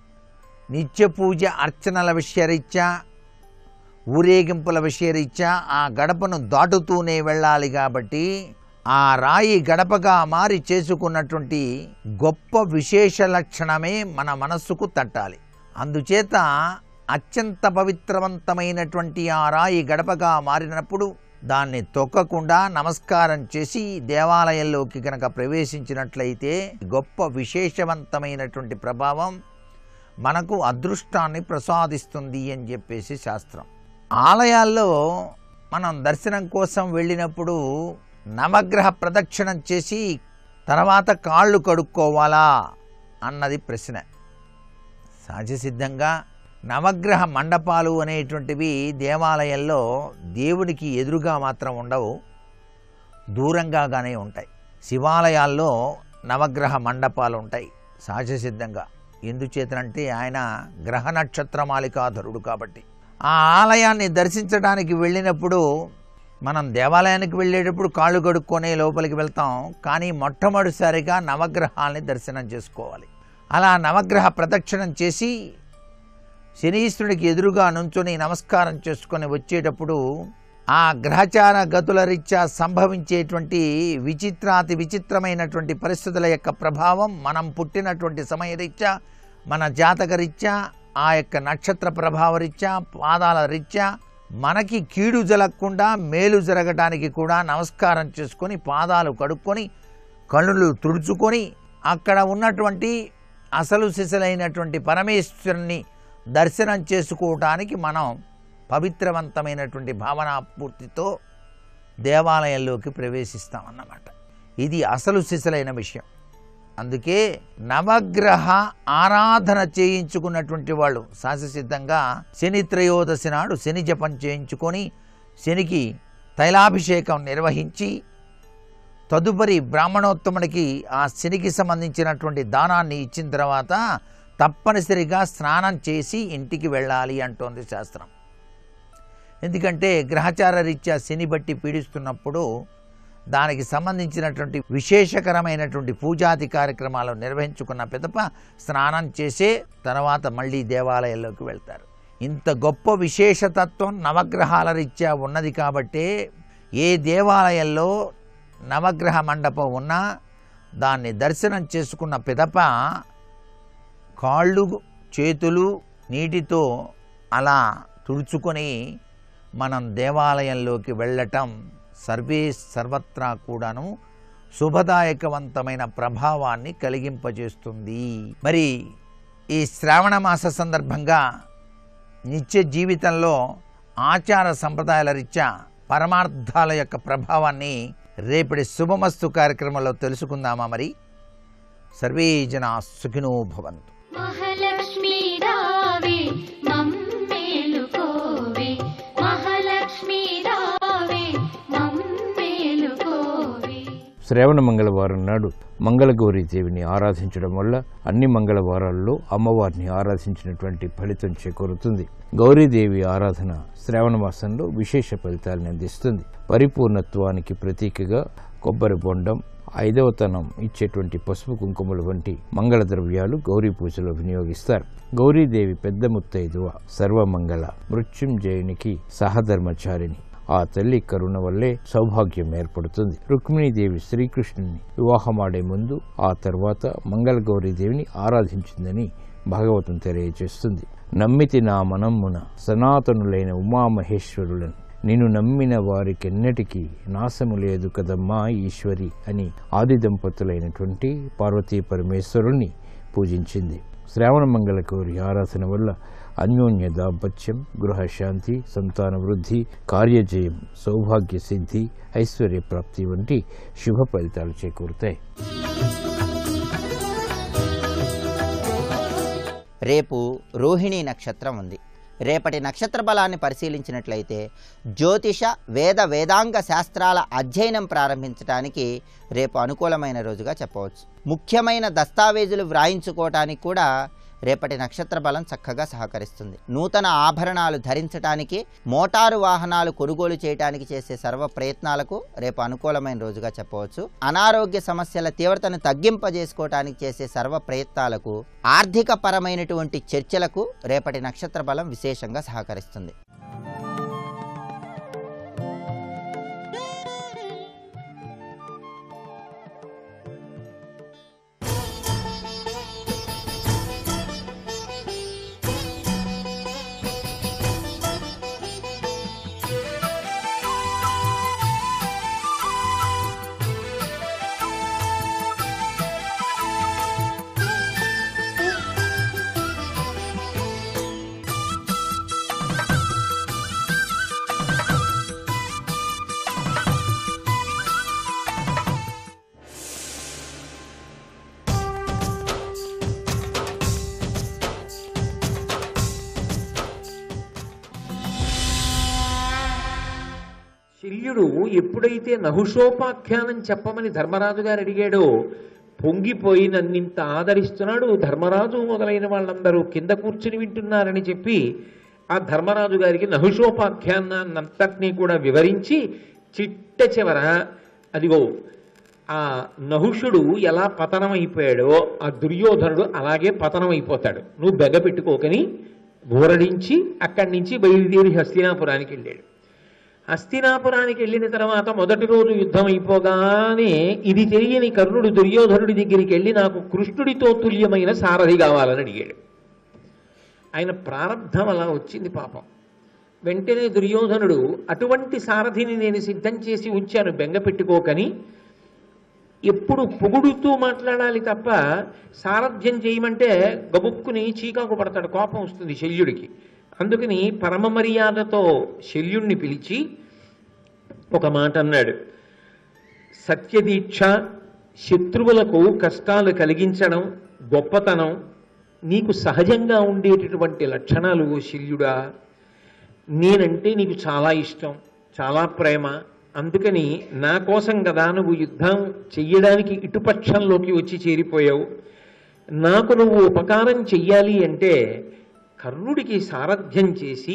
నిత్య పూజ అర్చనల విషయరీత్యా, ఊరేగింపుల విషయరీత్యా ఆ గడపను దాటుతూనే వెళ్ళాలి. కాబట్టి ఆ రాయి గడపగా మారి చేసుకున్నటువంటి గొప్ప విశేష లక్షణమే మన మనస్సుకు తట్టాలి. అందుచేత అత్యంత పవిత్రవంతమైనటువంటి ఆ రాయి గడపగా మారినప్పుడు దాన్ని తొక్కకుండా నమస్కారం చేసి దేవాలయంలోకి కనుక ప్రవేశించినట్లయితే గొప్ప విశేషవంతమైనటువంటి ప్రభావం మనకు అదృష్టాన్ని ప్రసాదిస్తుంది అని చెప్పేసి శాస్త్రం. ఆలయాల్లో మనం దర్శనం కోసం వెళ్ళినప్పుడు నవగ్రహ ప్రదక్షిణం చేసి తర్వాత కాళ్ళు కడుక్కోవాలా అన్నది ప్రశ్న. సహజసిద్ధంగా నవగ్రహ మండపాలు అనేటువంటివి దేవాలయంలో దేవునికి ఎదురుగా మాత్రం ఉండవు, దూరంగానే ఉంటాయి. శివాలయాల్లో నవగ్రహ మండపాలు ఉంటాయి సహజసిద్ధంగా. ఎందుచేతనంటే ఆయన గ్రహ నక్షత్ర మాలికాధరుడు కాబట్టి. ఆ ఆలయాన్ని దర్శించడానికి వెళ్ళినప్పుడు మనం దేవాలయానికి వెళ్ళేటప్పుడు కాళ్ళు కడుక్కొని లోపలికి వెళ్తాం, కానీ మొట్టమొదటిసారిగా నవగ్రహాలని దర్శనం చేసుకోవాలి. అలా నవగ్రహ ప్రదక్షిణం చేసి శనీశ్వరుడికి ఎదురుగా నుంచొని నమస్కారం చేసుకొని వచ్చేటప్పుడు ఆ గ్రహచార గతుల రీత్యా సంభవించేటువంటి విచిత్రాతి విచిత్రమైనటువంటి పరిస్థితుల యొక్క ప్రభావం మనం పుట్టినటువంటి సమయరీత్యా, మన జాతక రీత్యా, ఆ యొక్క నక్షత్ర ప్రభావ రీత్యా, పాదాల రీత్యా మనకి కీడు జరగకుండా మేలు జరగడానికి కూడా నమస్కారం చేసుకొని పాదాలు కడుక్కొని కళ్ళు తుడుచుకొని అక్కడ ఉన్నటువంటి అసలు సిసలైనటువంటి పరమేశ్వరుని దర్శనం చేసుకోవటానికి మనం పవిత్రవంతమైనటువంటి భావనాపూర్తితో దేవాలయంలోకి ప్రవేశిస్తామన్నమాట. ఇది అసలు సిసలైన విషయం. అందుకే నవగ్రహ ఆరాధన చేయించుకున్నటువంటి వాళ్ళు సహజసిద్ధంగా శని త్రయోదశి నాడు శని జపం చేయించుకొని శనికి తైలాభిషేకం నిర్వహించి తదుపరి బ్రాహ్మణోత్తముడికి ఆ శనికి సంబంధించినటువంటి దానాన్ని ఇచ్చిన తర్వాత తప్పనిసరిగా స్నానం చేసి ఇంటికి వెళ్ళాలి అంటోంది శాస్త్రం. ఎందుకంటే గ్రహచార రీత్యా శని బట్టి పీడిస్తున్నప్పుడు దానికి సంబంధించినటువంటి విశేషకరమైనటువంటి పూజాది కార్యక్రమాలు నిర్వహించుకున్న పిదప స్నానం చేసే తర్వాత మళ్ళీ దేవాలయంలోకి వెళ్తారు. ఇంత గొప్ప విశేషతత్వం నవగ్రహాల రీత్యా ఉన్నది కాబట్టే ఏ దేవాలయంలో నవగ్రహ మండపం ఉన్నా దాన్ని దర్శనం చేసుకున్న పిదప కాళ్ళు చేతులు నీటితో అలా తుడుచుకొని మనం దేవాలయంలోకి వెళ్ళటం సర్వే సర్వత్రా కూడాను శుభదాయకవంతమైన ప్రభావాన్ని కలిగింపజేస్తుంది. మరి ఈ శ్రావణ మాస సందర్భంగా నిత్య జీవితంలో ఆచార సంప్రదాయాల రీత్యా పరమార్థాల యొక్క ప్రభావాన్ని రేపటి శుభమస్తు కార్యక్రమంలో తెలుసుకుందామా? మరి సర్వే జనా సుఖినో భవంతు. మహాలక్ష్మీ రావే మమ్మేలుకోవే, మహాలక్ష్మీ రావే మమ్మేలుకోవే. శ్రావణ మంగళవారం నాడు మంగళగౌరీ దేవిని ఆరాధించడం వల్ల అన్ని మంగళవారాల్లో అమ్మవారిని ఆరాధించినటువంటి ఫలితం చేకూరుతుంది. గౌరీదేవి ఆరాధన శ్రావణ మాసంలో విశేష ఫలితాలను అందిస్తుంది. పరిపూర్ణత్వానికి ప్రతీకగా కొబ్బరి బొండం, ఐదవతనం ఇచ్చేటువంటి పసుపు కుంకుమలు వంటి మంగళ ద్రవ్యాలు గౌరీ పూజలో వినియోగిస్తారు. గౌరీదేవి పెద్ద ముత్తైదువ, సర్వమంగళ, మృత్యుంజయునికి సహధర్మచారిణి. ఆ తల్లి కరుణ వల్లే సౌభాగ్యం ఏర్పడుతుంది. రుక్మిణీదేవి శ్రీకృష్ణుని వివాహమాడే ముందు ఆ తర్వాత మంగళగౌరీదేవిని ఆరాధించిందని భాగవతం తెలియజేస్తుంది. నమ్మితి నా మనమ్మున సనాతనులైన ఉమామహేశ్వరులను, నిన్ను నమ్మిన వారికెన్నటికీ నాశము లేదు కదమ్మా ఈశ్వరి అని ఆది దంపతులైనటువంటి పార్వతీ పరమేశ్వరుణ్ణి పూజించింది. శ్రావణ మంగళ గౌరి ఆరాధన వల్ల అన్యోన్య దాంపత్యం, గృహశాంతి, సంతాన వృద్ధి, కార్యజయం, సౌభాగ్య సిద్ధి, ఐశ్వర్య ప్రాప్తి వంటి శుభ ఫలితాలు చేకూరుతాయి. రేపు రోహిణీ నక్షత్రం ఉంది. రేపటి నక్షత్ర బలాన్ని పరిశీలించినట్లయితే జ్యోతిష వేద వేదాంగ శాస్త్రాల అధ్యయనం ప్రారంభించడానికి రేపు అనుకూలమైన రోజుగా చెప్పవచ్చు. ముఖ్యమైన దస్తావేజులు వ్రాయించుకోవటానికి కూడా రేపటి నక్షత్ర బలం చక్కగా సహకరిస్తుంది. నూతన ఆభరణాలు ధరించడానికి, మోటారు వాహనాలు కొనుగోలు చేయడానికి చేసే సర్వ ప్రయత్నాలకు రేపు అనుకూలమైన రోజుగా చెప్పవచ్చు. అనారోగ్య సమస్యల తీవ్రతను తగ్గింపజేసుకోవటానికి చేసే సర్వ ప్రయత్నాలకు, ఆర్థిక పరమైనటువంటి చర్చలకు రేపటి నక్షత్ర బలం విశేషంగా సహకరిస్తుంది. శల్యుడు ఎప్పుడైతే నహుషోపాఖ్యానం చెప్పమని ధర్మరాజు గారు అడిగాడో పొంగిపోయి నన్నింత ఆదరిస్తున్నాడు, ధర్మరాజు మొదలైన వాళ్ళందరూ కింద కూర్చుని వింటున్నారని చెప్పి ఆ ధర్మరాజు గారికి నహుషోపాఖ్యానాన్నంతటినీ కూడా వివరించి చిట్ట చివర అదిగో ఆ నహుషుడు ఎలా పతనం అయిపోయాడో ఆ దుర్యోధనుడు అలాగే పతనం అయిపోతాడు, నువ్వు బెగ పెట్టుకోకని ఊరడించి అక్కడి నుంచి బయలుదేరి హస్తినాపురానికి వెళ్ళాడు. హస్తినాపురానికి వెళ్ళిన తర్వాత మొదటి రోజు యుద్ధం అయిపోగానే ఇది తెలియని కర్ణుడు దుర్యోధనుడి దగ్గరికి వెళ్ళి నాకు కృష్ణుడితో తుల్యమైన సారథి కావాలని అడిగాడు. ఆయన ప్రారంధం అలా వచ్చింది పాపం. వెంటనే దుర్యోధనుడు అటువంటి సారథిని నేను సిద్ధం చేసి ఉంచాను, బెంగ పెట్టుకోకని. ఎప్పుడు పొగుడుతూ మాట్లాడాలి తప్ప సారథ్యం చేయమంటే గబుక్కుని చీకాకు పడతాడు, కోపం వస్తుంది శల్యుడికి. అందుకని పరమ మర్యాదతో శల్యుణ్ణి పిలిచి ఒక మాట అన్నాడు. సత్యదీక్ష, శత్రువులకు కష్టాలు కలిగించడం గొప్పతనం నీకు సహజంగా ఉండేటటువంటి లక్షణాలు శల్యుడా. నేనంటే నీకు చాలా ఇష్టం, చాలా ప్రేమ. అందుకని నా కోసం కదా నువ్వు యుద్ధం చెయ్యడానికి ఇటుపక్షంలోకి వచ్చి చేరిపోయావు. నాకు నువ్వు ఉపకారం చెయ్యాలి అంటే కర్ణుడికి సారథ్యం చేసి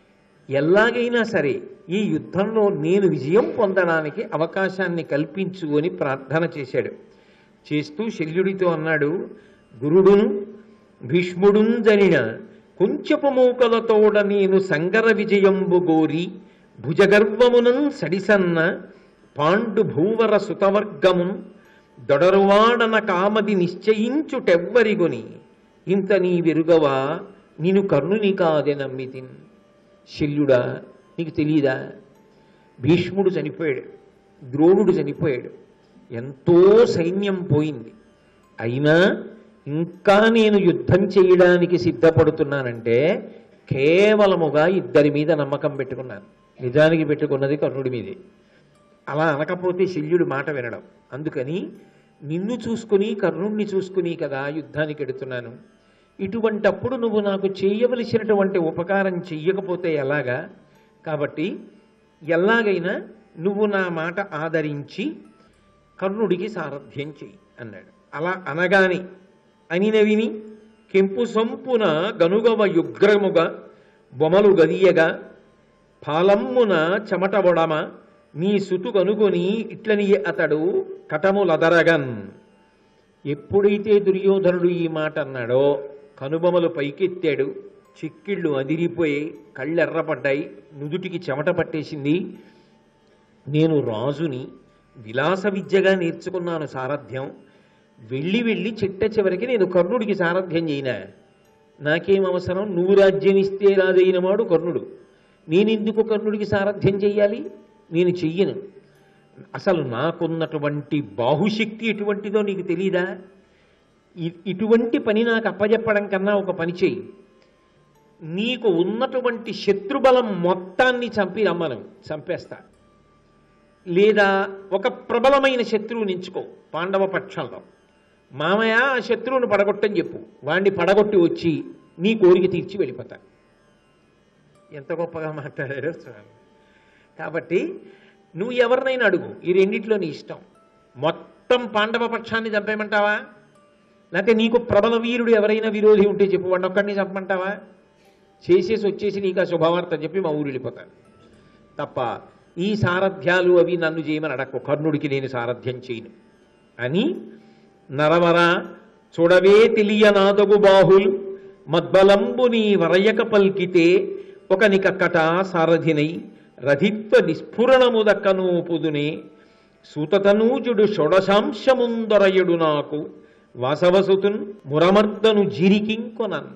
ఎలాగైనా సరే ఈ యుద్ధంలో నేను విజయం పొందడానికి అవకాశాన్ని కల్పించు అని ప్రార్థన చేశాడు. చేస్తూ శల్యుడితో అన్నాడు, గురుడును భీష్ముడున్ జనిన కొంచెపు మూకలతోడ నేను సంగర విజయంబు గోరి భుజగర్వమునన్ సడిసన్న పాండు భూవర సుతవర్గమున్ దొడరువాడన కామది నిశ్చయించుటెవ్వరిగొని ఇంత నీ వెరుగవా నేను కర్ణుని కాదే నమ్మితిన్. శల్యుడా, నీకు తెలియదా? భీష్ముడు చనిపోయాడు, ద్రోణుడు చనిపోయాడు, ఎంతో సైన్యం పోయింది. అయినా ఇంకా నేను యుద్ధం చేయడానికి సిద్ధపడుతున్నానంటే కేవలముగా ఇద్దరి మీద నమ్మకం పెట్టుకున్నాను. నిజానికి పెట్టుకున్నది కర్ణుడి మీదే. అలా అనకపోతే శల్యుడి మాట వినడం. అందుకని నిన్ను చూసుకుని కర్ణుడిని చూసుకుని కదా యుద్ధానికి ఎడుతున్నాను. ఇటువంటప్పుడు నువ్వు నాకు చేయవలసినటువంటి ఉపకారం చెయ్యకపోతే ఎలాగా? కాబట్టి ఎలాగైనా నువ్వు నా మాట ఆదరించి కర్ణుడికి సారథ్యం చెయ్యి అన్నాడు. అలా అనగాని అనిన విని కెంపు సంపున గనుగవ యుగ్రముగా బొమలు గదియగా పాలమ్మున చెమటబొడమ నీ సుతు కనుగొని ఇట్లని అతడు కటములదరగన్. ఎప్పుడైతే దుర్యోధనుడు ఈ మాట అన్నాడో కనుబొమలు పైకెత్తాడు, చిక్కిళ్ళు అదిరిపోయి కళ్ళు ఎర్రపడ్డాయి, నుదుటికి చెమట పట్టేసింది. నేను రాజుని, విలాస విద్యగా నేర్చుకున్నాను సారథ్యం. వెళ్ళి వెళ్ళి చిట్ట చివరికి నేను కర్ణుడికి సారథ్యం చేయనా? నాకేం అవసరం? నువ్వు రాజ్యం ఇస్తే రాజైన వాడు కర్ణుడు, నేనెందుకు కర్ణుడికి సారథ్యం చెయ్యాలి? నేను చెయ్యను. అసలు నాకున్నటువంటి బాహుశక్తి ఎటువంటిదో నీకు తెలీదా? ఇటువంటి పని నాకు అప్పజెప్పడం కన్నా ఒక పని చెయ్యి. నీకు ఉన్నటువంటి శత్రుబలం మొత్తాన్ని చంపి రమ్మను, చంపేస్తా. లేదా ఒక ప్రబలమైన శత్రువుని ఎంచుకో పాండవ పక్షంలో. మామయ్య ఆ శత్రువును పడగొట్టని చెప్పు, వాడిని పడగొట్టి వచ్చి నీ కోరిక తీర్చి వెళ్ళిపోతా. ఎంత గొప్పగా మాట్లాడారో చూడండి. కాబట్టి నువ్వు ఎవరినైనా అడుగు, ఈ రెండిట్లో నీ ఇష్టం. మొత్తం పాండవ పక్షాన్ని చంపేయమంటావా? లేకపోతే నీకు ప్రబల వీరుడు ఎవరైనా విరోధి ఉంటే చెప్పు, వాడిని ఒక్కడిని చంపమంటావా? చేసేసి వచ్చేసి నీకు ఆ శుభవార్త చెప్పి మా ఊరు వెళ్ళిపోతాను తప్ప ఈ సారథ్యాలు అవి నన్ను చేయమని అడక్కు. కర్ణుడికి నేను సారథ్యం చేయను అని నరవర చూడవే తెలియనాదగు బాహులు మద్బలంబు నీ వరయక పల్కితే ఒకనికక్కట సారథినై రధిత్వ నిస్ఫురణము దక్కనూపుదునే సూతతనూజుడు షోడశాంశముందరయుడు నాకు వాసవసుతున్ మురమర్దను జిరికింకొనన్.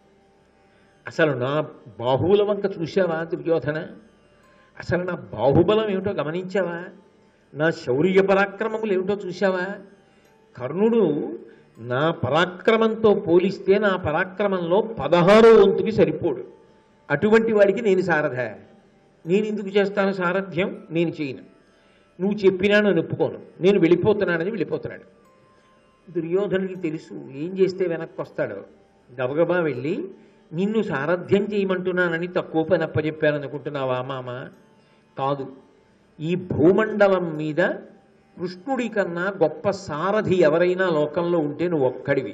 అసలు నా బాహువుల వంక చూశావా దుర్యోధన? అసలు నా బాహుబలం ఏమిటో గమనించావా? నా శౌర్య పరాక్రమములు ఏమిటో చూశావా? కర్ణుడు నా పరాక్రమంతో పోలిస్తే నా పరాక్రమంలో పదహారో వంతుకి సరిపోడు. అటువంటి వాడికి నేను సారథ. నేను ఎందుకు చేస్తాను సారథ్యం? నేను చేయను. నువ్వు చెప్పినా నేను ఒప్పుకోను, నేను వెళ్ళిపోతున్నానని వెళ్ళిపోతున్నాడు. దుర్యోధనుడికి తెలుసు ఏం చేస్తే వెనక్కి వస్తాడో. గబగబా వెళ్ళి నిన్ను సారథ్యం చేయమంటున్నానని తక్కువ పని అప్పచెప్పాననుకుంటున్నావా మామ? కాదు, ఈ భూమండలం మీద కృష్ణుడి కన్నా గొప్ప సారథి ఎవరైనా లోకంలో ఉంటే నువ్వు ఒక్కడివి.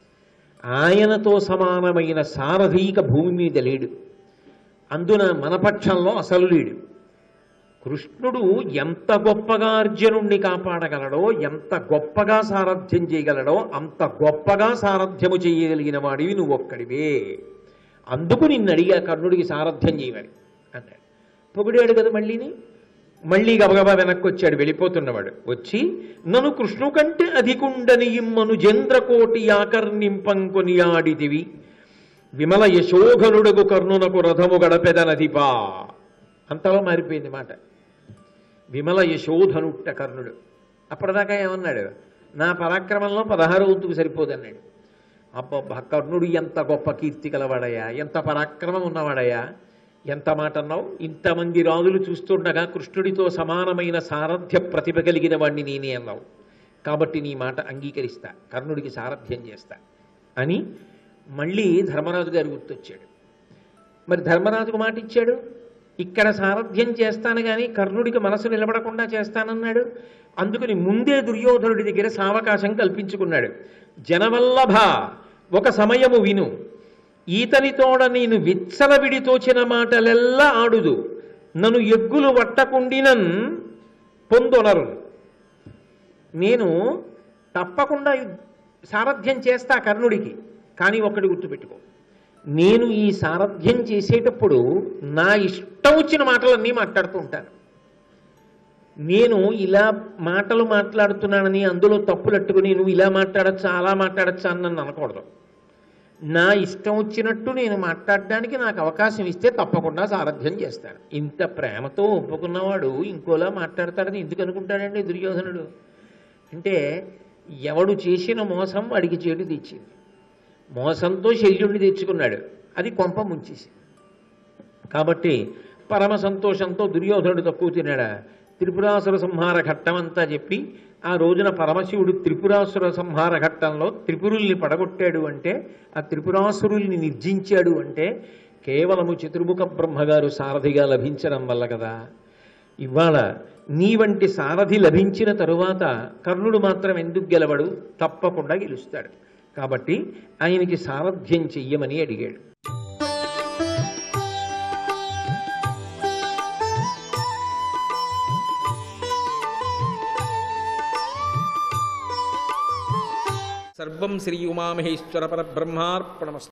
ఆయనతో సమానమైన సారథి ఇక భూమి మీద లేడు. అందున మన పక్షంలో అసలు లేడు. కృష్ణుడు ఎంత గొప్పగా అర్జునుణ్ణి కాపాడగలడో, ఎంత గొప్పగా సారథ్యం చేయగలడో అంత గొప్పగా సారథ్యము చేయగలిగిన వాడివి నువ్వు ఒక్కడివే. అందుకు నిన్ను అడిగా కర్ణుడికి సారథ్యం చేయమని అన్నాడు. పొగిడాడు కదా మళ్ళీని. మళ్ళీ గబగబా వెనక్కి వచ్చాడు వెళ్ళిపోతున్నవాడు. వచ్చి నన్ను కృష్ణు కంటే అధికుండని ఇమ్మను జంద్రకోటి ఆకర్ణింపంకొని ఆడితివి విమల యశోఘనుడగు కర్ణునకు రథము గడపెదనధిపా. అంతలో మారిపోయింది మాట. విమల యశోధనుట్ట కర్ణుడు. అప్పటిదాకా ఏమన్నాడు? నా పరాక్రమంలో పదహారు వంతుకు సరిపోదన్నాడు. అబ్బబ్బా, కర్ణుడు ఎంత గొప్ప కీర్తి కలవాడయా, ఎంత పరాక్రమం ఉన్నవాడయా, ఎంత మాట అన్నావు. ఇంతమంది రాజులు చూస్తుండగా కృష్ణుడితో సమానమైన సారథ్య ప్రతిభ కలిగిన వాడిని నేనే అన్నావు. కాబట్టి నీ మాట అంగీకరిస్తా, కర్ణుడికి సారథ్యం చేస్తా అని మళ్ళీ ధర్మరాజు గారు గుర్తొచ్చాడు. మరి ధర్మరాజుకు మాట ఇచ్చాడు, ఇక్కడ సారథ్యం చేస్తాను కానీ కర్ణుడికి మనసు నిలబడకుండా చేస్తానన్నాడు. అందుకని ముందే దుర్యోధనుడి దగ్గర సావకాశం కల్పించుకున్నాడు. జనవల్లభ, ఒక సమయము విను, ఈతనితోడ నేను విచ్చలవిడి తోచిన మాటలెల్లా ఆడుదు, నన్ను ఎగ్గులు వట్టకుండినన్ పొందొనరు. నేను తప్పకుండా సారథ్యం చేస్తా కర్ణుడికి, కానీ ఒకటి గుర్తుపెట్టుకో, నేను ఈ సారథ్యం చేసేటప్పుడు నా ఇష్టం వచ్చిన మాటలన్నీ మాట్లాడుతూ ఉంటాను. నేను ఇలా మాటలు మాట్లాడుతున్నానని అందులో తప్పులట్టుకుని నువ్వు ఇలా మాట్లాడచ్చా అలా మాట్లాడచ్చా అని నన్ను అనకూడదు. నా ఇష్టం వచ్చినట్టు నేను మాట్లాడడానికి నాకు అవకాశం ఇస్తే తప్పకుండా సారథ్యం చేస్తాను. ఇంత ప్రేమతో ఒప్పుకున్నవాడు ఇంకోలా మాట్లాడతాడని ఎందుకు అనుకుంటాడండి దుర్యోధనుడు? అంటే ఎవడు చేసిన మోసం వాడికి చెడు తెచ్చింది. మోసంతో శల్యుడిని తెచ్చుకున్నాడు, అది కొంప ముంచేసి. కాబట్టి పరమ సంతోషంతో దుర్యోధనుడు తక్కువ తిన్నాడా? త్రిపురాసుర సంహార ఘట్టం అంతా చెప్పి ఆ రోజున పరమశివుడు త్రిపురాసుర సంహార ఘట్టంలో త్రిపురుల్ని పడగొట్టాడు అంటే, ఆ త్రిపురాసురుల్ని నిర్జించాడు అంటే కేవలము చతుర్ముఖ బ్రహ్మగారు సారథిగా లభించడం వల్ల కదా. ఇవాళ నీ వంటి సారథి లభించిన తరువాత కర్ణుడు మాత్రం ఎందుకు గెలవడు? తప్పకుండా గెలుస్తాడు. కాబట్టి ఆయనకి సారథ్యం చెయ్యమని అడిగాడు. సర్వం శ్రీ ఉమామహేశ్వర పరబ్రహ్మార్పణమస్తు.